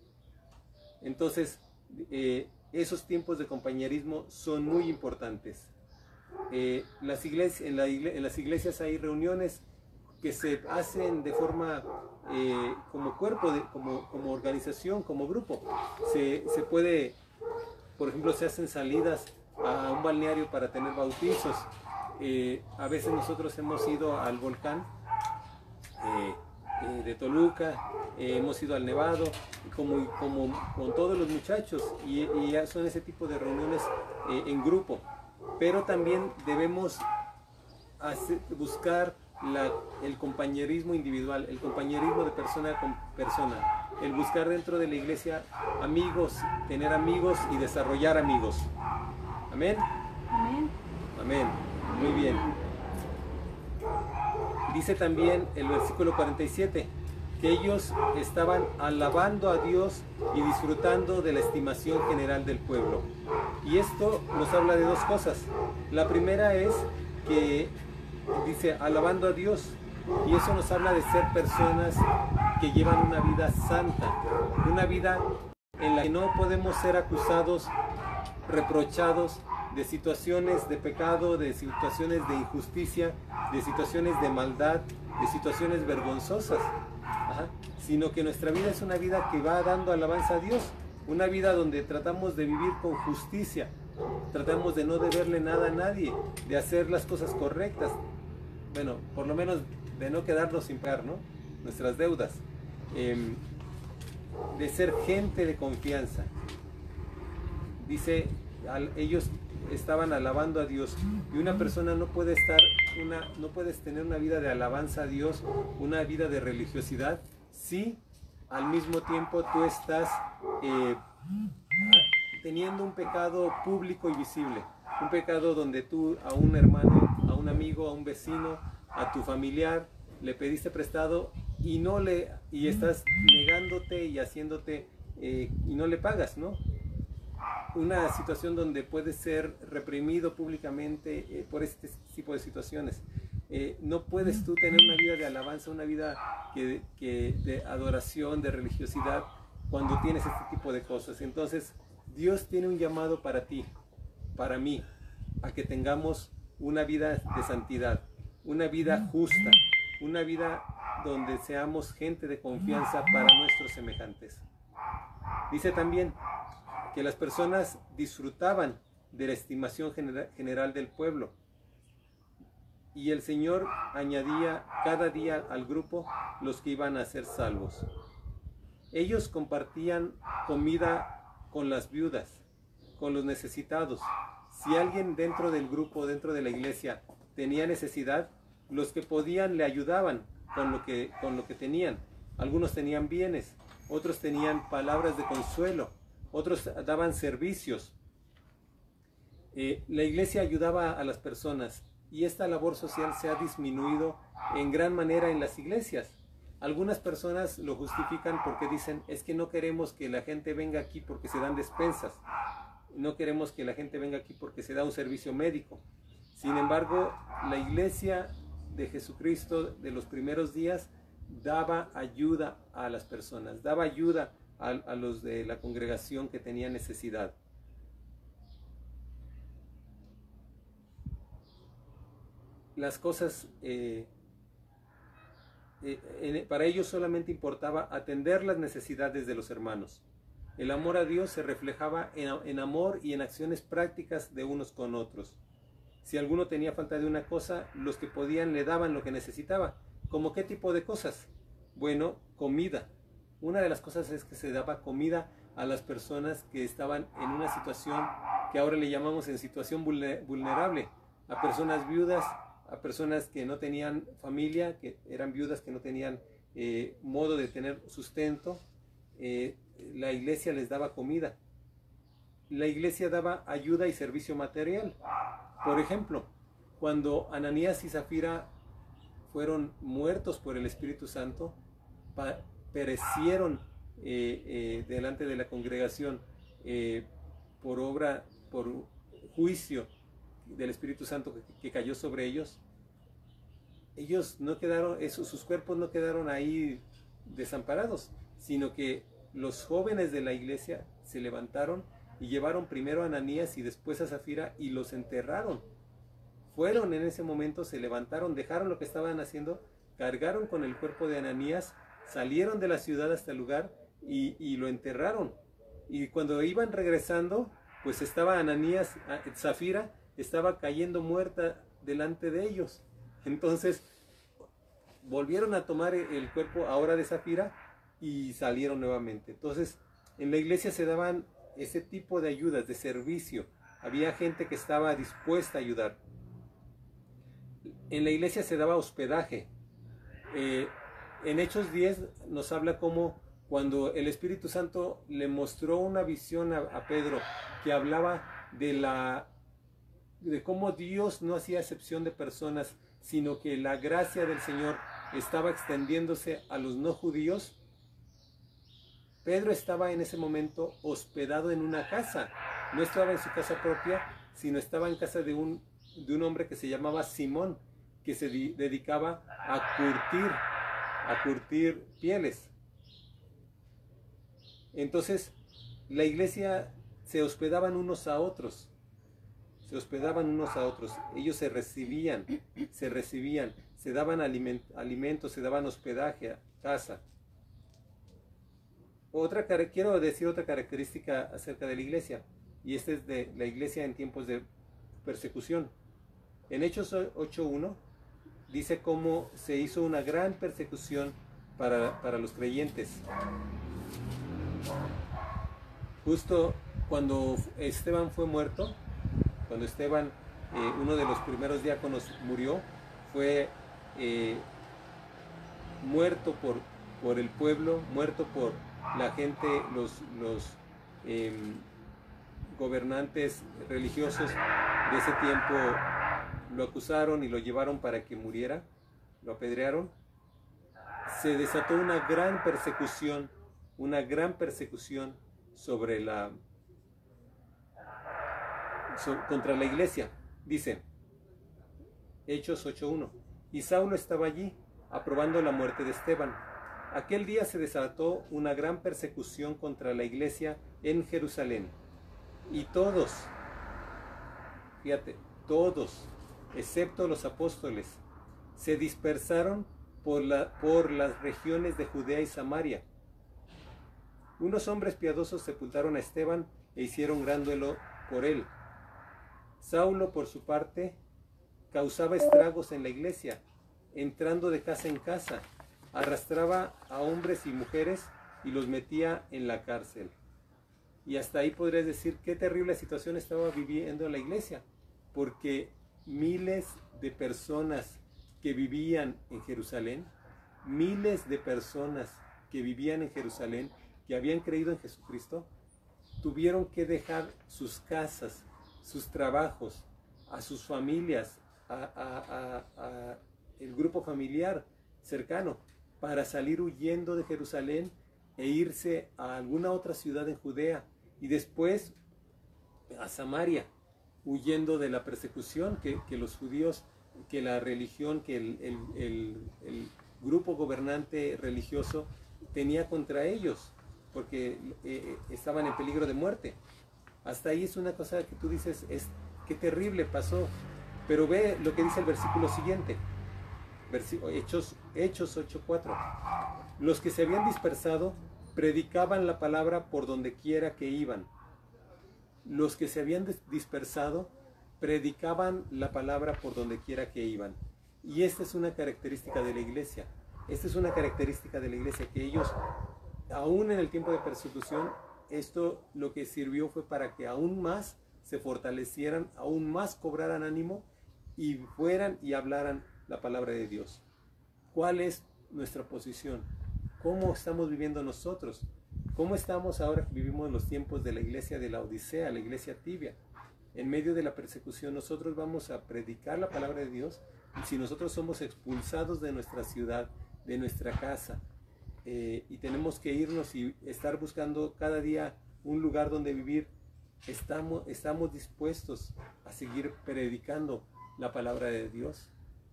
Entonces, eh, esos tiempos de compañerismo son muy importantes. Eh, las iglesias, en, la igle, en las iglesias hay reuniones que se hacen de forma eh, como cuerpo, de, como, como organización, como grupo. Se, se puede, por ejemplo, se hacen salidas a un balneario para tener bautizos. Eh, a veces nosotros hemos ido al volcán, eh, eh, de Toluca, eh, hemos ido al Nevado, como, como con todos los muchachos, y, y ya son ese tipo de reuniones eh, en grupo. Pero también debemos hacer, buscar la, el compañerismo individual, el compañerismo de persona con persona, el buscar dentro de la iglesia amigos, tener amigos y desarrollar amigos. Amén. Amén. Amén. Muy bien. Dice también el versículo cuarenta y siete que ellos estaban alabando a Dios y disfrutando de la estimación general del pueblo. Y esto nos habla de dos cosas. La primera es que dice alabando a Dios, y eso nos habla de ser personas que llevan una vida santa, una vida en la que no podemos ser acusados, reprochados de situaciones de pecado, de situaciones de injusticia, de situaciones de maldad, de situaciones vergonzosas. Ajá. Sino que nuestra vida es una vida que va dando alabanza a Dios, una vida donde tratamos de vivir con justicia, tratamos de no deberle nada a nadie, de hacer las cosas correctas, bueno, por lo menos de no quedarnos sin pagar, ¿no?, nuestras deudas, eh, de ser gente de confianza. Dice, al, ellos estaban alabando a Dios, y una persona no puede estar, una, no puedes tener una vida de alabanza a Dios, una vida de religiosidad, si al mismo tiempo tú estás eh, teniendo un pecado público y visible, un pecado donde tú a un hermano, a un amigo, a un vecino, a tu familiar le pediste prestado y no le y estás negándote y haciéndote eh, y no le pagas, ¿no? Una situación donde puedes ser reprimido públicamente eh, por este tipo de situaciones. Eh, no puedes tú tener una vida de alabanza, una vida que, que de adoración, de religiosidad, cuando tienes este tipo de cosas. Entonces, Dios tiene un llamado para ti, para mí, a que tengamos una vida de santidad, una vida justa, una vida donde seamos gente de confianza para nuestros semejantes. Dice también que las personas disfrutaban de la estimación general del pueblo, y el Señor añadía cada día al grupo los que iban a ser salvos. Ellos compartían comida con las viudas, con los necesitados. Si alguien dentro del grupo, dentro de la iglesia, tenía necesidad, los que podían le ayudaban con lo que, con lo que tenían. Algunos tenían bienes, otros tenían palabras de consuelo, otros daban servicios. Eh, la iglesia ayudaba a las personas, y esta labor social se ha disminuido en gran manera en las iglesias. Algunas personas lo justifican porque dicen, es que no queremos que la gente venga aquí porque se dan despensas, no queremos que la gente venga aquí porque se da un servicio médico. Sin embargo, la iglesia de Jesucristo de los primeros días daba ayuda a las personas, daba ayuda a, a los de la congregación que tenían necesidad. Las cosas, eh, eh, eh, para ellos solamente importaba atender las necesidades de los hermanos. El amor a Dios se reflejaba en, en amor y en acciones prácticas de unos con otros. Si alguno tenía falta de una cosa, los que podían le daban lo que necesitaba. ¿Cómo qué tipo de cosas? Bueno, comida. Una de las cosas es que se daba comida a las personas que estaban en una situación que ahora le llamamos en situación vulnerable, a personas viudas, a personas que no tenían familia, que eran viudas, que no tenían eh, modo de tener sustento. Eh, la iglesia les daba comida. La iglesia daba ayuda y servicio material. Por ejemplo, cuando Ananías y Zafira fueron muertos por el Espíritu Santo, perecieron eh, eh, delante de la congregación eh, por obra, por juicio del Espíritu Santo que, que cayó sobre ellos. Ellos no quedaron, esos, sus cuerpos no quedaron ahí desamparados, sino que los jóvenes de la iglesia se levantaron y llevaron primero a Ananías y después a Zafira y los enterraron. Fueron en ese momento, se levantaron, dejaron lo que estaban haciendo, cargaron con el cuerpo de Ananías, salieron de la ciudad hasta el lugar y, y lo enterraron. Y cuando iban regresando, pues estaba Ananías, Zafira estaba cayendo muerta delante de ellos. Entonces, volvieron a tomar el cuerpo ahora de Safira y salieron nuevamente. Entonces, en la iglesia se daban ese tipo de ayudas, de servicio. Había gente que estaba dispuesta a ayudar. En la iglesia se daba hospedaje. Eh, en Hechos diez nos habla cómo cuando el Espíritu Santo le mostró una visión a, a Pedro que hablaba de la de cómo Dios no hacía excepción de personas, sino que la gracia del Señor estaba extendiéndose a los no judíos. Pedro estaba en ese momento hospedado en una casa. No estaba en su casa propia, sino estaba en casa de un, de un hombre que se llamaba Simón, que se di, dedicaba a curtir, a curtir pieles. Entonces, la iglesia se hospedaban unos a otros. Se hospedaban unos a otros. Ellos se recibían, se recibían, se daban aliment, alimentos, se daban hospedaje a casa. Otra, quiero decir otra característica acerca de la iglesia, y esta es de la iglesia en tiempos de persecución. En Hechos ocho uno dice cómo se hizo una gran persecución para, para los creyentes. Justo cuando Esteban fue muerto, cuando Esteban, eh, uno de los primeros diáconos, murió, fue eh, muerto por, por el pueblo, muerto por la gente, los, los eh, gobernantes religiosos de ese tiempo lo acusaron y lo llevaron para que muriera, lo apedrearon. Se desató una gran persecución, una gran persecución sobre la so, contra la iglesia. Dice Hechos ocho uno, y Saulo estaba allí aprobando la muerte de Esteban. Aquel día se desató una gran persecución contra la iglesia en Jerusalén, y todos, fíjate, todos, excepto los apóstoles, se dispersaron por, la, por las regiones de Judea y Samaria. Unos hombres piadosos sepultaron a Esteban e hicieron gran duelo por él. Saulo, por su parte, causaba estragos en la iglesia, entrando de casa en casa, arrastraba a hombres y mujeres y los metía en la cárcel. Y hasta ahí podrías decir qué terrible situación estaba viviendo la iglesia, porque miles de personas que vivían en Jerusalén, miles de personas que vivían en Jerusalén, que habían creído en Jesucristo, tuvieron que dejar sus casas, sus trabajos, a sus familias, a, a, a, a el grupo familiar cercano, para salir huyendo de Jerusalén e irse a alguna otra ciudad en Judea y después a Samaria, huyendo de la persecución que, que los judíos, que la religión, que el, el, el, el grupo gobernante religioso tenía contra ellos, porque eh, estaban en peligro de muerte. Hasta ahí es una cosa que tú dices, es qué terrible pasó. Pero ve lo que dice el versículo siguiente, Hechos, Hechos ocho cuatro. Los que se habían dispersado predicaban la palabra por donde quiera que iban. Los que se habían dispersado predicaban la palabra por donde quiera que iban. Y esta es una característica de la iglesia. Esta es una característica de la iglesia, que ellos, aún en el tiempo de persecución, esto lo que sirvió fue para que aún más se fortalecieran, aún más cobraran ánimo y fueran y hablaran la palabra de Dios. ¿Cuál es nuestra posición? ¿Cómo estamos viviendo nosotros? ¿Cómo estamos ahora que vivimos en los tiempos de la iglesia de la Odisea, la iglesia tibia? En medio de la persecución, nosotros vamos a predicar la palabra de Dios. Y si nosotros somos expulsados de nuestra ciudad, de nuestra casa, eh, y tenemos que irnos y estar buscando cada día un lugar donde vivir, estamos, estamos dispuestos a seguir predicando la palabra de Dios.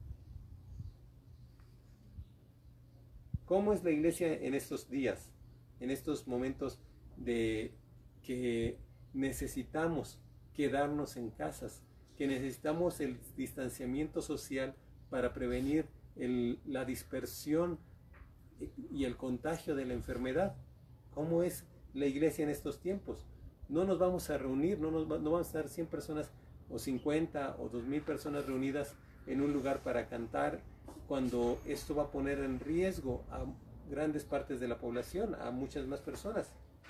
¿Cómo es la iglesia en estos días, en estos momentos de que necesitamos quedarnos en casas, que necesitamos el distanciamiento social para prevenir el, la dispersión y el contagio de la enfermedad? ¿Cómo es la iglesia en estos tiempos? No nos vamos a reunir, no, nos, no vamos a estar cien personas o cincuenta o dos mil personas reunidas en un lugar para cantar cuando esto va a poner en riesgo a grandes partes de la población, a muchas más personas.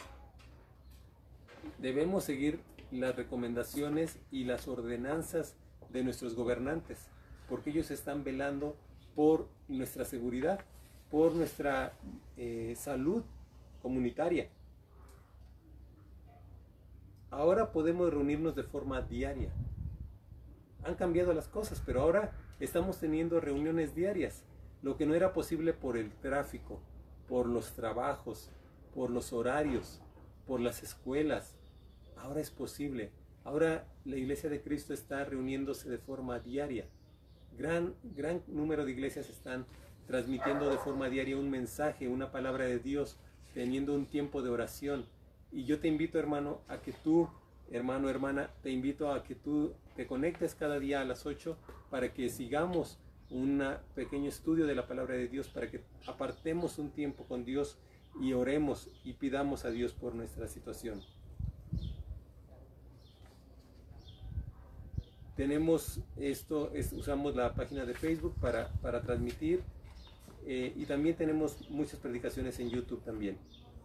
Debemos seguir las recomendaciones y las ordenanzas de nuestros gobernantes, porque ellos están velando por nuestra seguridad, por nuestra eh, salud comunitaria. Ahora podemos reunirnos de forma diaria. Han cambiado las cosas, pero ahora estamos teniendo reuniones diarias, lo que no era posible por el tráfico, por los trabajos, por los horarios, por las escuelas. Ahora es posible. Ahora la Iglesia de Cristo está reuniéndose de forma diaria. Gran, gran número de iglesias están transmitiendo de forma diaria un mensaje, una palabra de Dios, teniendo un tiempo de oración. Y yo te invito, hermano, a que tú, hermano, hermana, te invito a que tú te conectes cada día a las ocho para que sigamos un pequeño estudio de la palabra de Dios, para que apartemos un tiempo con Dios y oremos y pidamos a Dios por nuestra situación. Tenemos esto, es, usamos la página de Facebook para, para transmitir eh, y también tenemos muchas predicaciones en YouTube también.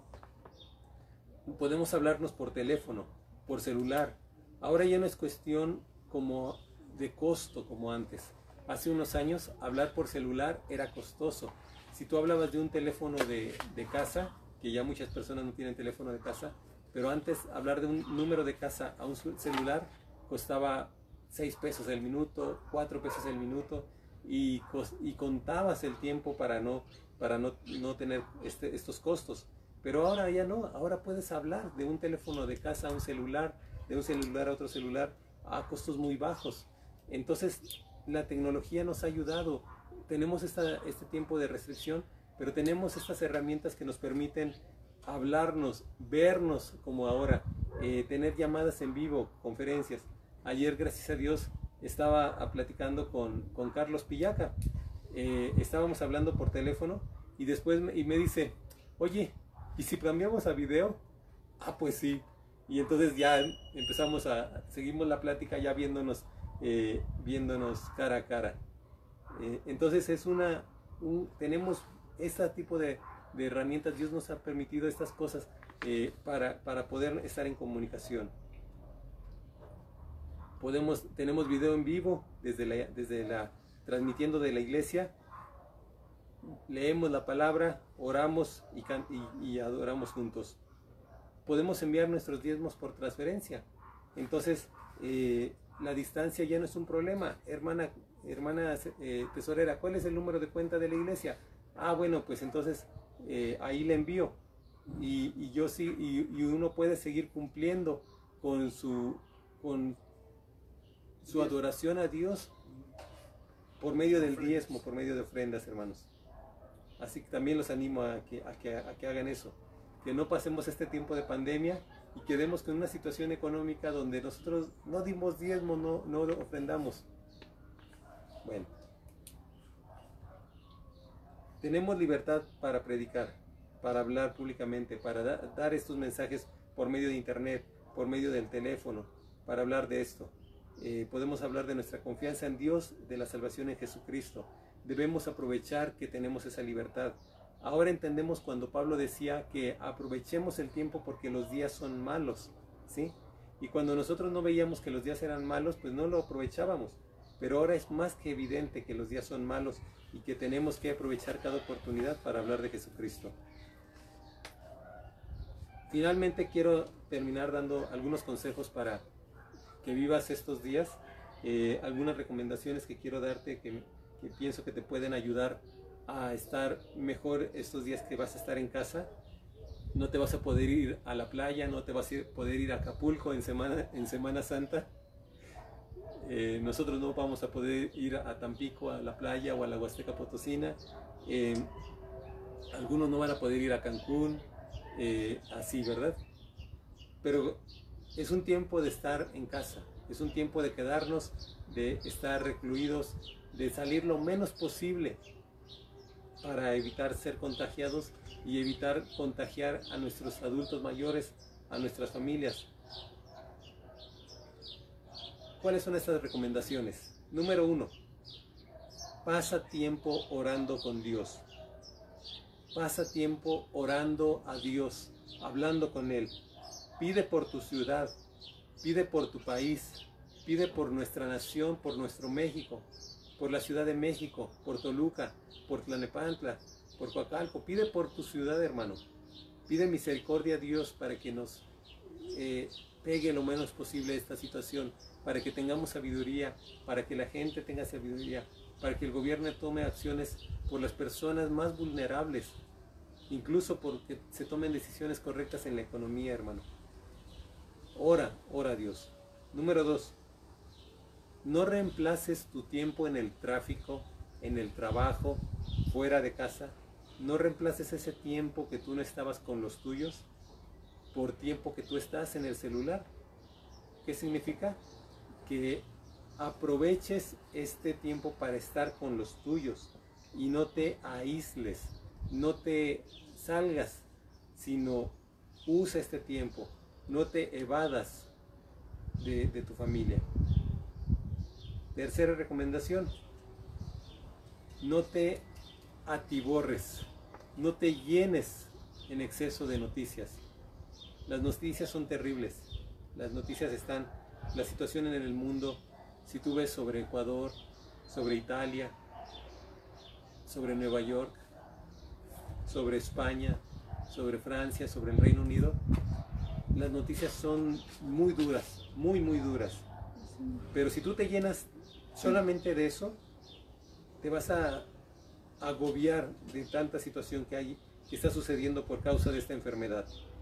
Podemos hablarnos por teléfono, por celular. Ahora ya no es cuestión como de costo como antes. Hace unos años hablar por celular era costoso. Si tú hablabas de un teléfono de, de casa, que ya muchas personas no tienen teléfono de casa, pero antes hablar de un número de casa a un celular costaba seis pesos el minuto, cuatro pesos el minuto, y, y contabas el tiempo para no, para no, no tener este, estos costos. Pero ahora ya no, ahora puedes hablar de un teléfono de casa a un celular, de un celular a otro celular, a costos muy bajos. Entonces la tecnología nos ha ayudado. Tenemos esta, este tiempo de restricción, pero tenemos estas herramientas que nos permiten hablarnos, vernos como ahora, eh, tener llamadas en vivo, conferencias. Ayer, gracias a Dios, estaba platicando con, con Carlos Pillaca. Eh, estábamos hablando por teléfono y después me, y me dice, oye, ¿y si cambiamos a video? Ah, pues sí. Y entonces ya empezamos a, seguimos la plática ya viéndonos, eh, viéndonos cara a cara. Eh, entonces es una, un, tenemos este tipo de, de herramientas. Dios nos ha permitido estas cosas eh, para, para poder estar en comunicación. Podemos, tenemos video en vivo desde la, desde la, transmitiendo de la iglesia. Leemos la palabra, oramos y, y, y adoramos juntos. Podemos enviar nuestros diezmos por transferencia. Entonces, eh, la distancia ya no es un problema. Hermana, hermana eh, tesorera, ¿cuál es el número de cuenta de la iglesia? Ah, bueno, pues entonces eh, ahí le envío. Y, y yo sí, y, y uno puede seguir cumpliendo con su, con su adoración a Dios por medio del diezmo, por medio de ofrendas, hermanos. Así que también los animo a que, a que, a que hagan eso. Que no pasemos este tiempo de pandemia y quedemos con una situación económica donde nosotros no dimos diezmo, no, no ofrendamos. Bueno. Tenemos libertad para predicar, para hablar públicamente, para da, dar estos mensajes por medio de internet, por medio del teléfono, para hablar de esto. Eh, podemos hablar de nuestra confianza en Dios, de la salvación en Jesucristo. Debemos aprovechar que tenemos esa libertad. Ahora entendemos cuando Pablo decía que aprovechemos el tiempo porque los días son malos, ¿sí? Y cuando nosotros no veíamos que los días eran malos, pues no lo aprovechábamos. Pero ahora es más que evidente que los días son malos y que tenemos que aprovechar cada oportunidad para hablar de Jesucristo. Finalmente quiero terminar dando algunos consejos para que vivas estos días, eh, algunas recomendaciones que quiero darte que, que pienso que te pueden ayudar a estar mejor estos días que vas a estar en casa. No te vas a poder ir a la playa, no te vas a ir, poder ir a Acapulco en Semana, en Semana Santa. Eh, nosotros no vamos a poder ir a Tampico, a la playa o a la Huasteca Potosina. Eh, algunos no van a poder ir a Cancún, eh, así, ¿verdad? Pero es un tiempo de estar en casa, es un tiempo de quedarnos, de estar recluidos, de salir lo menos posible para evitar ser contagiados y evitar contagiar a nuestros adultos mayores, a nuestras familias. ¿Cuáles son estas recomendaciones? Número uno, pasa tiempo orando con Dios. Pasa tiempo orando a Dios, hablando con Él. Pide por tu ciudad, pide por tu país, pide por nuestra nación, por nuestro México, por la Ciudad de México, por Toluca, por Tlalnepantla, por Coacalco. Pide por tu ciudad, hermano. Pide misericordia a Dios para que nos eh, pegue lo menos posible esta situación, para que tengamos sabiduría, para que la gente tenga sabiduría, para que el gobierno tome acciones por las personas más vulnerables, incluso porque se tomen decisiones correctas en la economía, hermano. Ora, ora a Dios. Número dos, no reemplaces tu tiempo en el tráfico, en el trabajo, fuera de casa. No reemplaces ese tiempo que tú no estabas con los tuyos por tiempo que tú estás en el celular. ¿Qué significa? Que aproveches este tiempo para estar con los tuyos y no te aísles, no te salgas, sino usa este tiempo, no te evadas de, de tu familia. Tercera recomendación, no te atiborres, no te llenes en exceso de noticias. Las noticias son terribles, las noticias están, la situación en el mundo, si tú ves sobre Ecuador, sobre Italia, sobre Nueva York, sobre España, sobre Francia, sobre el Reino Unido, las noticias son muy duras, muy muy duras. Pero si tú te llenas solamente de eso, te vas a agobiar de tanta situación que hay, que está sucediendo por causa de esta enfermedad.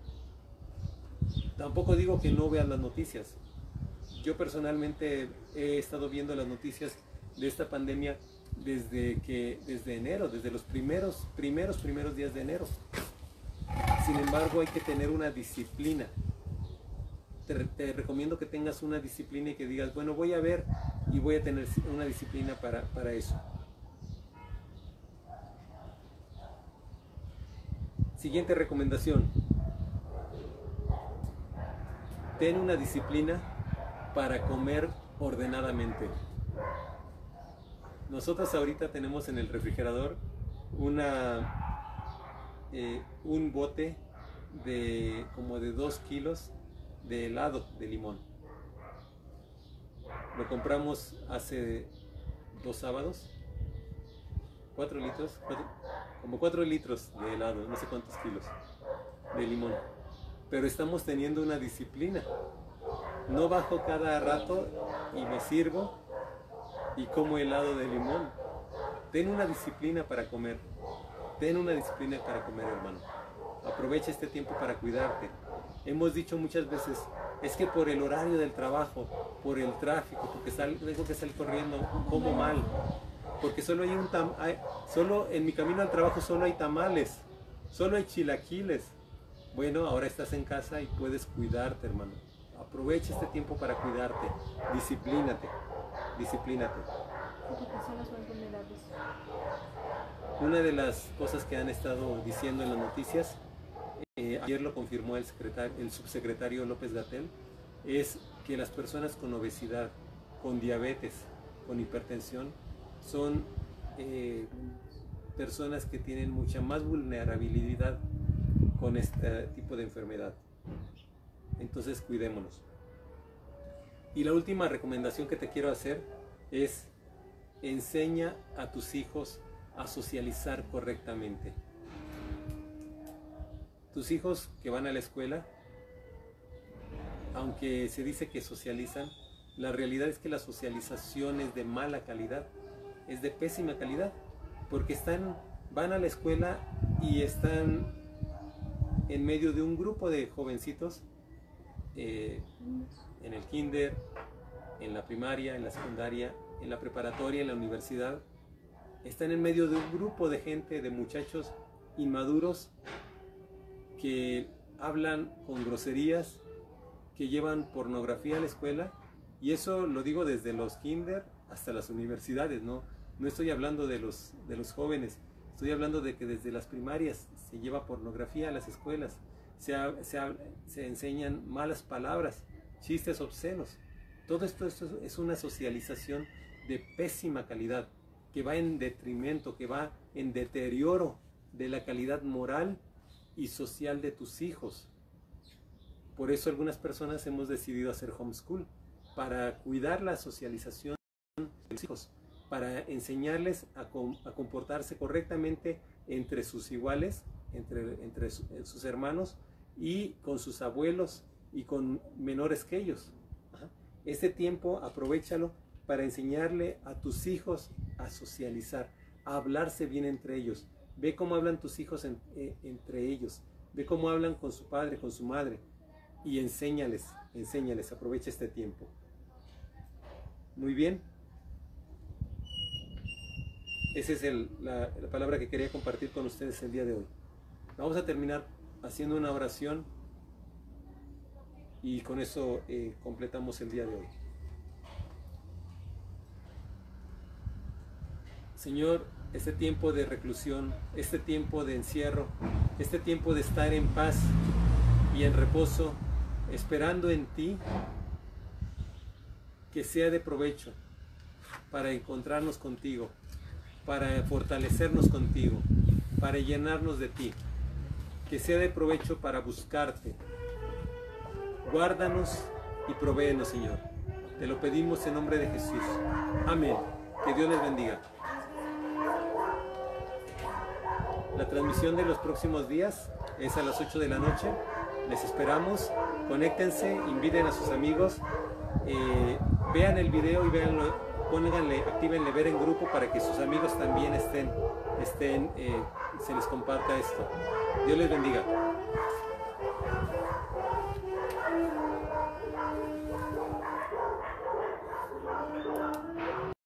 Tampoco digo que no veas las noticias. Yo personalmente he estado viendo las noticias de esta pandemia desde que desde enero, desde los primeros primeros primeros días de enero. Sin embargo, hay que tener una disciplina. Te, te recomiendo que tengas una disciplina y que digas, bueno, voy a ver y voy a tener una disciplina para, para eso. Siguiente recomendación. Ten una disciplina para comer ordenadamente. Nosotros ahorita tenemos en el refrigerador una, eh, un bote de como de dos kilos de helado de limón. Lo compramos hace dos sábados. Cuatro litros, cuatro, como cuatro litros de helado, no sé cuántos kilos de limón. Pero estamos teniendo una disciplina. No bajo cada rato y me sirvo y como helado de limón. Ten una disciplina para comer. Ten una disciplina para comer, hermano. Aprovecha este tiempo para cuidarte. Hemos dicho muchas veces, es que por el horario del trabajo, por el tráfico, porque sal, tengo que salir corriendo, como mal. Porque solo hay un tam hay, solo en mi camino al trabajo solo hay tamales, solo hay chilaquiles. Bueno, ahora estás en casa y puedes cuidarte, hermano. Aprovecha este tiempo para cuidarte. Disciplínate. Disciplínate. Una de las cosas que han estado diciendo en las noticias, eh, ayer lo confirmó el, secretario, el subsecretario López-Gatell, es que las personas con obesidad, con diabetes, con hipertensión, son eh, personas que tienen mucha más vulnerabilidad con este tipo de enfermedad. Entonces cuidémonos. Y la última recomendación que te quiero hacer es: enseña a tus hijos a socializar correctamente. Tus hijos que van a la escuela, aunque se dice que socializan, la realidad es que la socialización es de mala calidad, es de pésima calidad, porque están, van a la escuela y están en medio de un grupo de jovencitos eh, en el kinder, en la primaria, en la secundaria, en la preparatoria, en la universidad. Están en medio de un grupo de gente, de muchachos inmaduros que hablan con groserías, que llevan pornografía a la escuela, y eso lo digo desde los kinder hasta las universidades, no, no estoy hablando de los, de los jóvenes, estoy hablando de que desde las primarias se lleva pornografía a las escuelas, se, ha, se, ha, se enseñan malas palabras, chistes obscenos. Todo esto, esto es una socialización de pésima calidad que va en detrimento, que va en deterioro de la calidad moral y social de tus hijos. Por eso algunas personas hemos decidido hacer homeschool, para cuidar la socialización de los hijos, para enseñarles a, com a comportarse correctamente entre sus iguales, entre, entre su, sus hermanos y con sus abuelos y con menores que ellos. Ajá. Este tiempo aprovéchalo para enseñarle a tus hijos a socializar, a hablarse bien entre ellos. Ve cómo hablan tus hijos en, eh, entre ellos, ve cómo hablan con su padre, con su madre, y enséñales, enséñales, aprovecha este tiempo. Muy bien. Esa es el, la, la palabra que quería compartir con ustedes el día de hoy. Vamos a terminar haciendo una oración y con eso eh, completamos el día de hoy. Señor, este tiempo de reclusión, este tiempo de encierro, este tiempo de estar en paz y en reposo, esperando en ti, que sea de provecho para encontrarnos contigo, para fortalecernos contigo, para llenarnos de ti, que sea de provecho para buscarte. Guárdanos y provéenos, Señor. Te lo pedimos en nombre de Jesús. Amén. Que Dios les bendiga. La transmisión de los próximos días es a las ocho de la noche. Les esperamos. Conéctense, inviten a sus amigos. Eh, vean el video y véanlo, pónganle, actívenle ver en grupo para que sus amigos también estén, estén eh, se les comparta esto. Dios les bendiga.